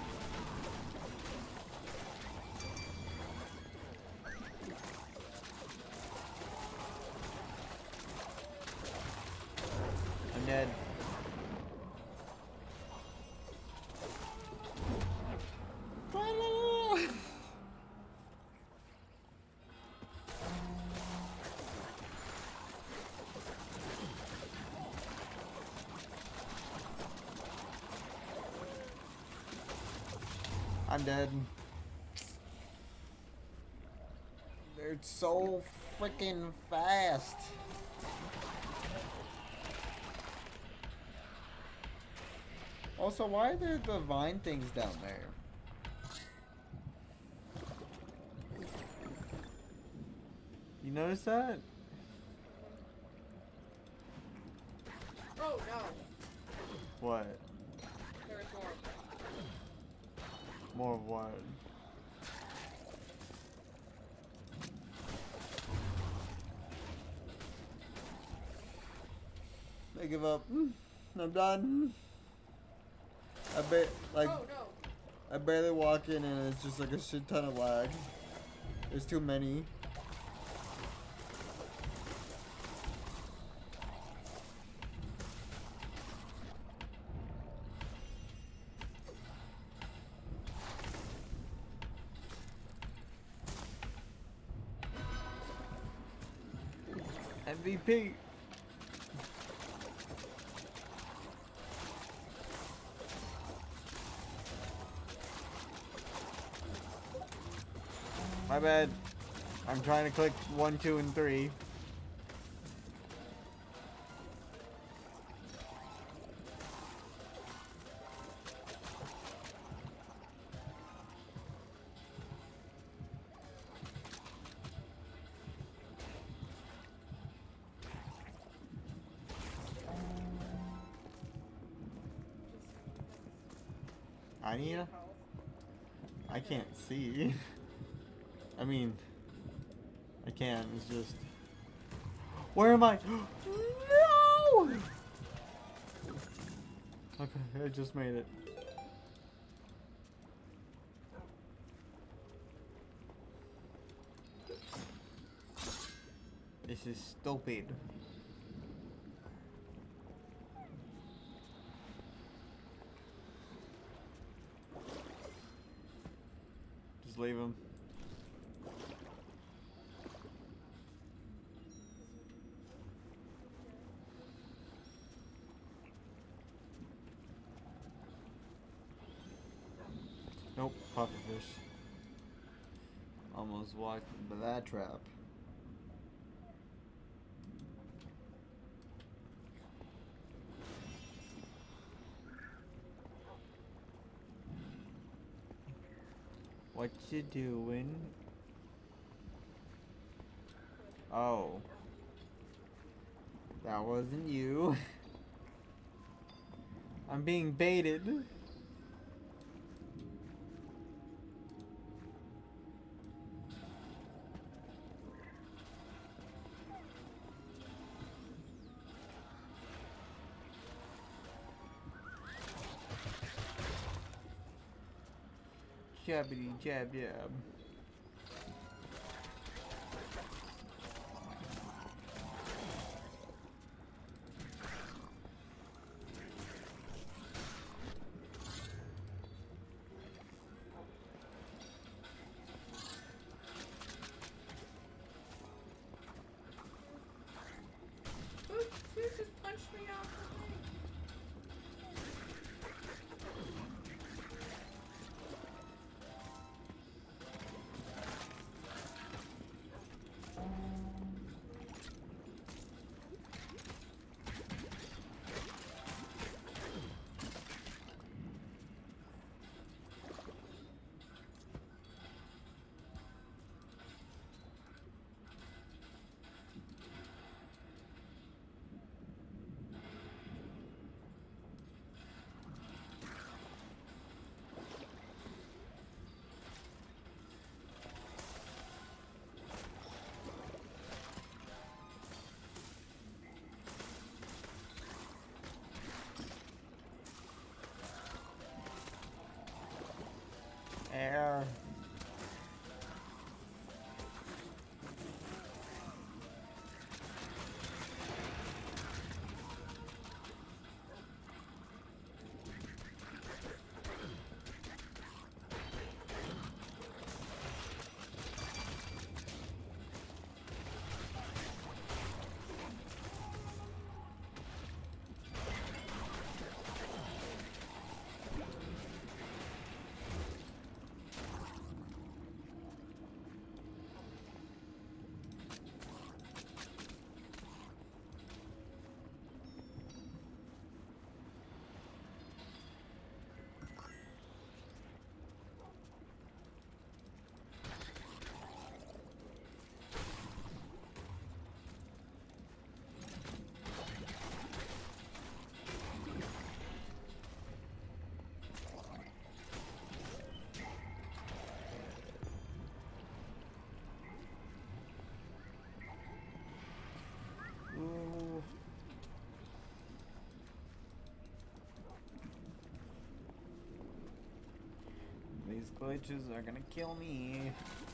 I'm dead. I'm dead. They're so freaking fast. Also, why are there the vine things down there? You notice that? Oh no! What? There was more of them. More of what? I give up. I'm done. I ba- like Oh no. I barely walk in and it's just like a shit ton of lag. There's too many. M V P. My bad. I'm trying to click one, two, and three. I need a, I can't see. I mean, I can, it's just... Where am I? No! Okay, I just made it. This is stupid. Just leave him. Nope, pufferfish. Almost walked into that trap. What you doing? Oh. That wasn't you. I'm being baited. Jabbity jab jab. Who, who just punched me off the thing? Air. These glitches are gonna kill me.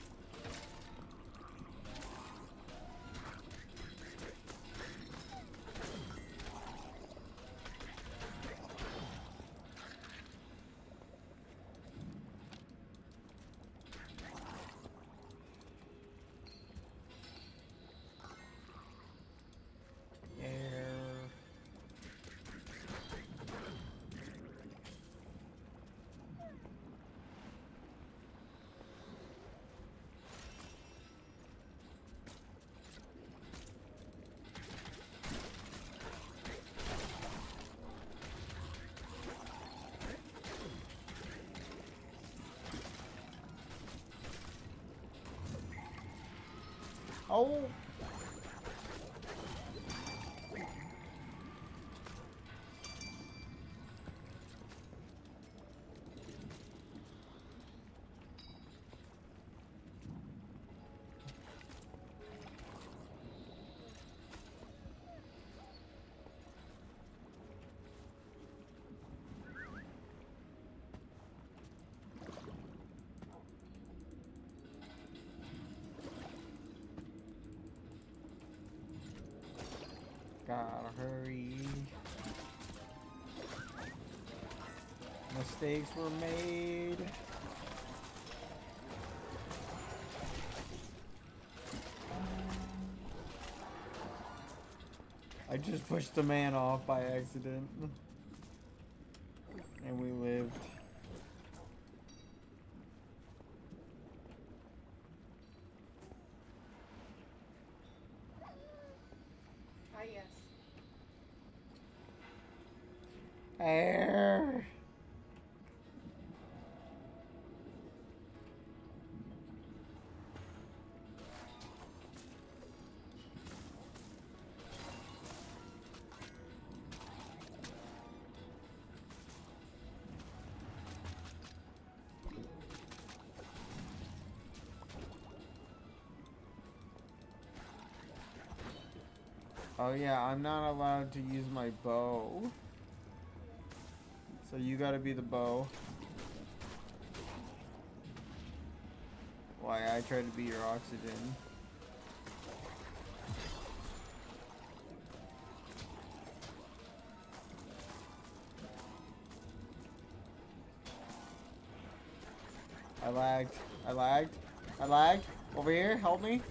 Oh! Gotta hurry. Mistakes were made. I just pushed the man off by accident. And we lived. Ah, yes. Air. Oh yeah, I'm not allowed to use my bow. So you gotta be the bow. Why I try to be your oxygen. I lagged. I lagged. I lagged. Over here, help me.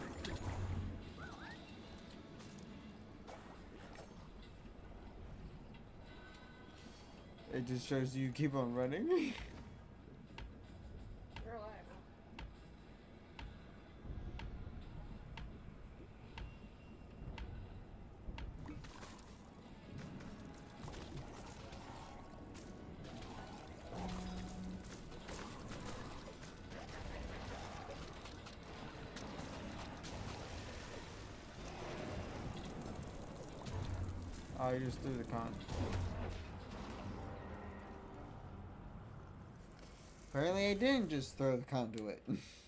It just shows you keep on running. You're alive. Oh, you just threw the con. Apparently I didn't just throw the conduit.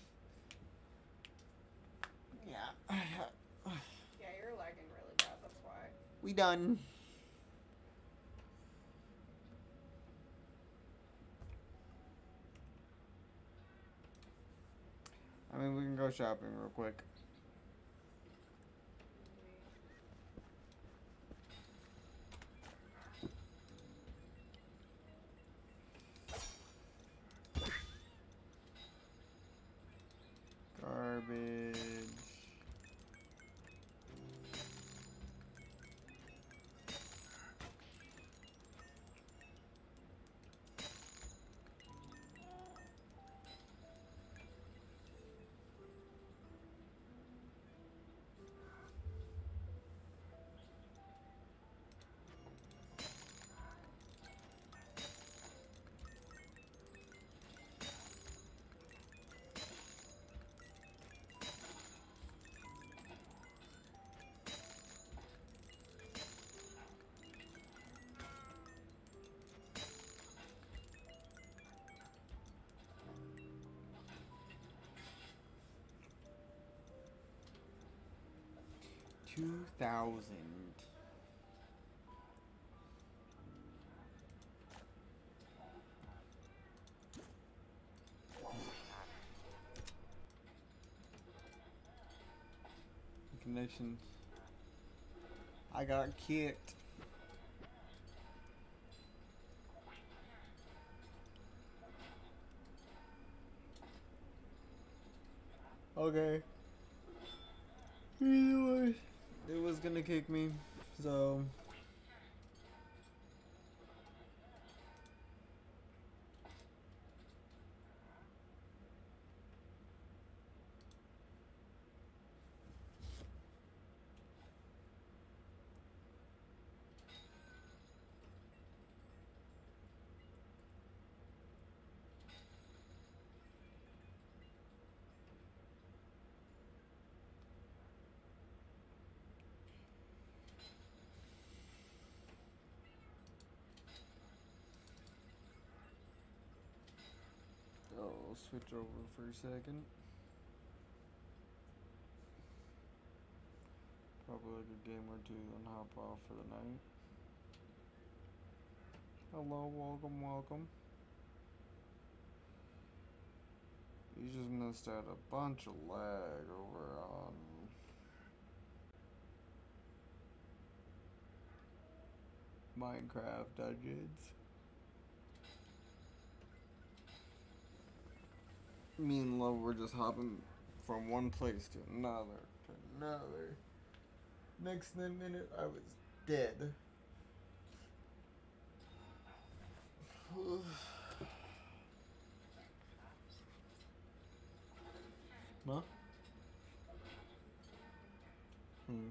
Yeah. Yeah, you're lagging really bad, that's why. We done. I mean, we can go shopping real quick. Garbage. Two thousand. connections. I got kicked. Okay. Anyways, it was gonna kick me, so. I'll switch over for a second. Probably like a game or two, then hop off for the night. Hello, welcome, welcome. You just missed out a bunch of lag over on Minecraft Dungeons. Me and Love were just hopping from one place to another, to another. Next minute, I was dead. Huh? Hmm.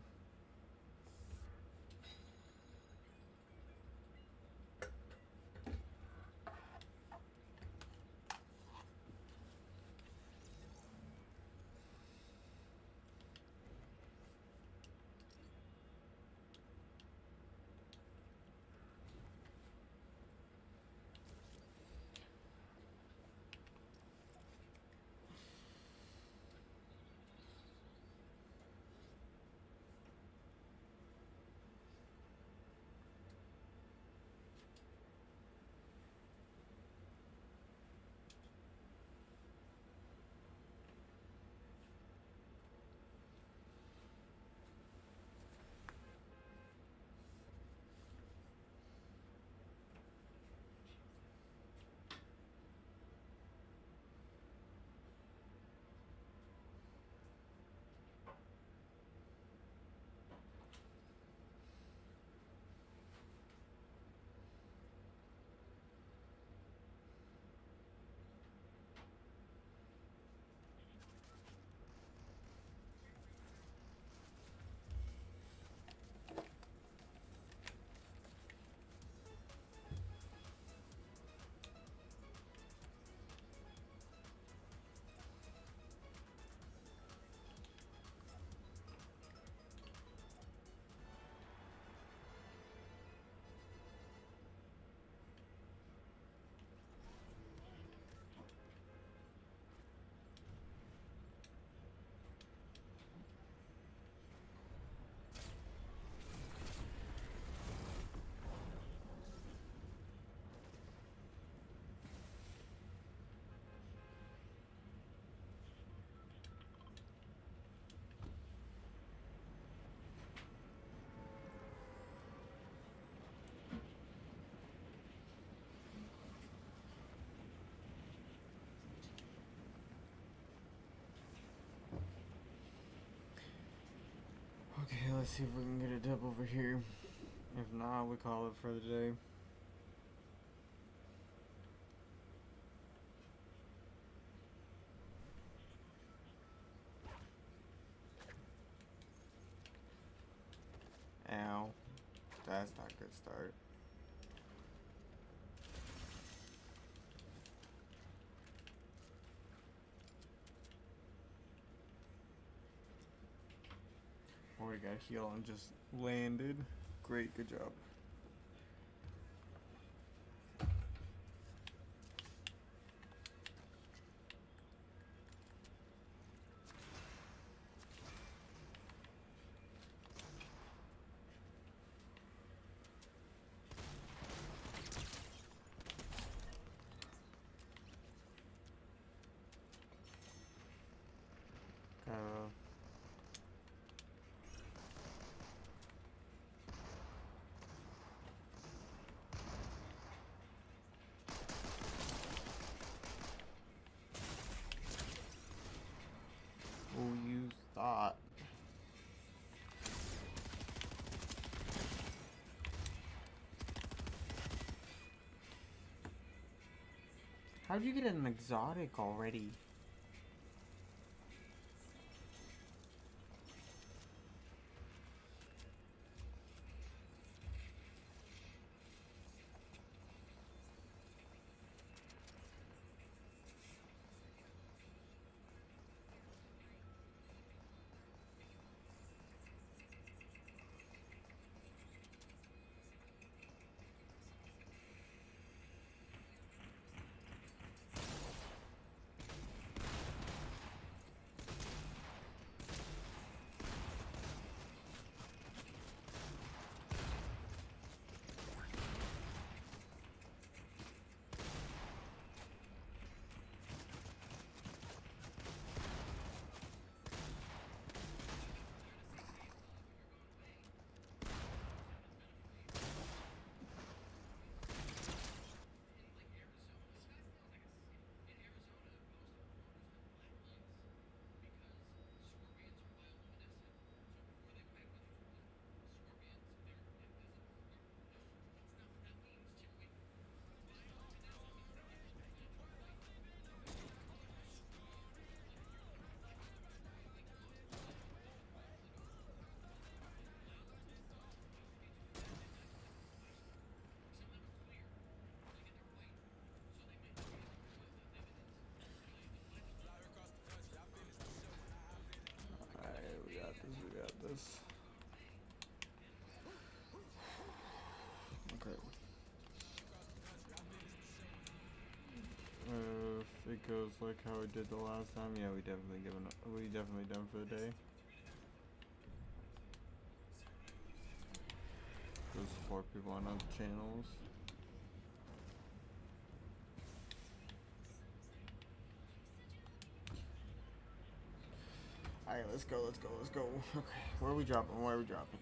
Okay, let's see if we can get a dub over here. If not, we call it for the day. Ow. That's not a good start. Already got heal and just landed. Great, good job. Uh, How'd you get an exotic already? This. Okay. Uh, if it goes like how we did the last time, yeah, we definitely given up. We definitely done for the day. Go support people on other channels. Alright, let's go, let's go, let's go. Okay, where are we dropping? Where are we dropping?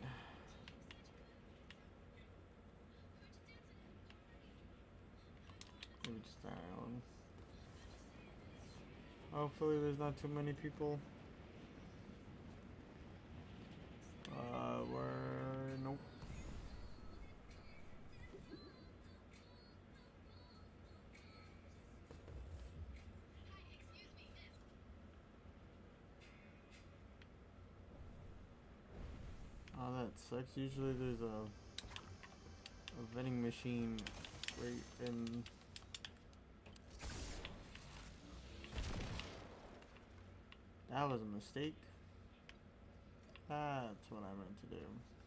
Maybe just that one. Hopefully there's not too many people. Uh, where? Nope. Oh, that sucks. Usually there's a, a vending machine right in. That was a mistake. That's what I meant to do.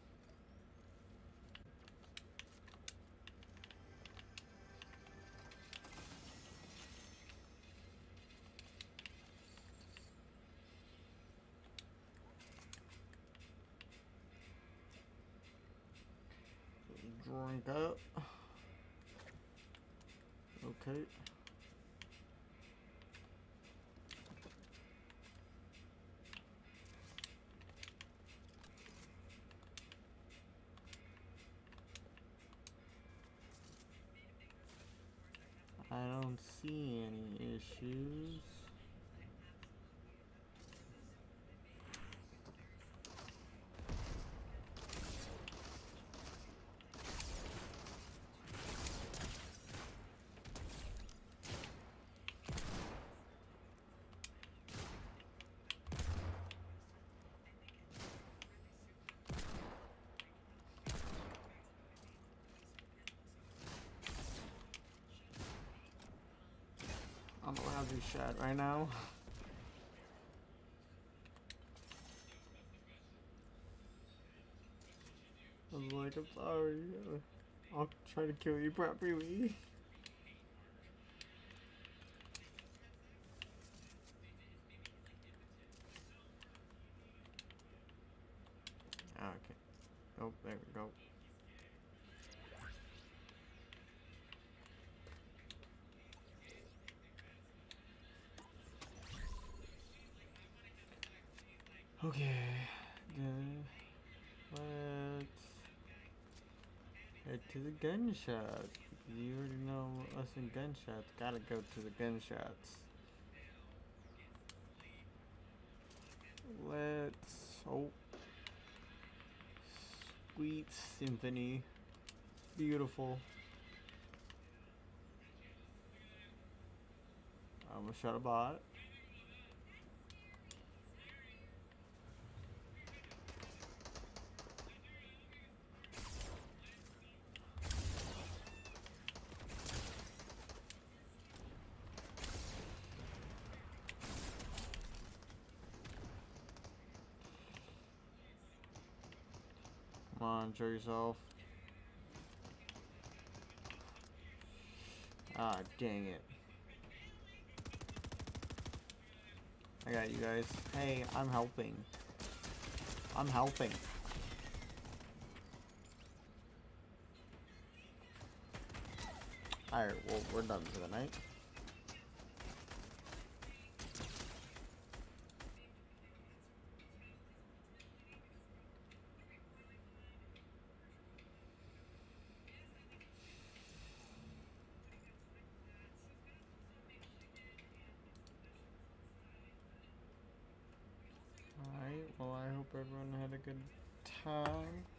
Drink up. Okay. I don't see any issues. I'm allowed to shot right now. I was like, I'm sorry. I'll try to kill you properly. Okay. Oh, there we go. Okay, good. Let's head to the gunshots. You already know us in gunshots. Gotta go to the gunshots. Let's. Oh. Sweet symphony. Beautiful. shot a bot. Come on, show yourself. Ah, dang it. I got you guys. Hey, I'm helping. I'm helping. Alright, well, we're done for the night. Alright, well, I hope everyone had a good time.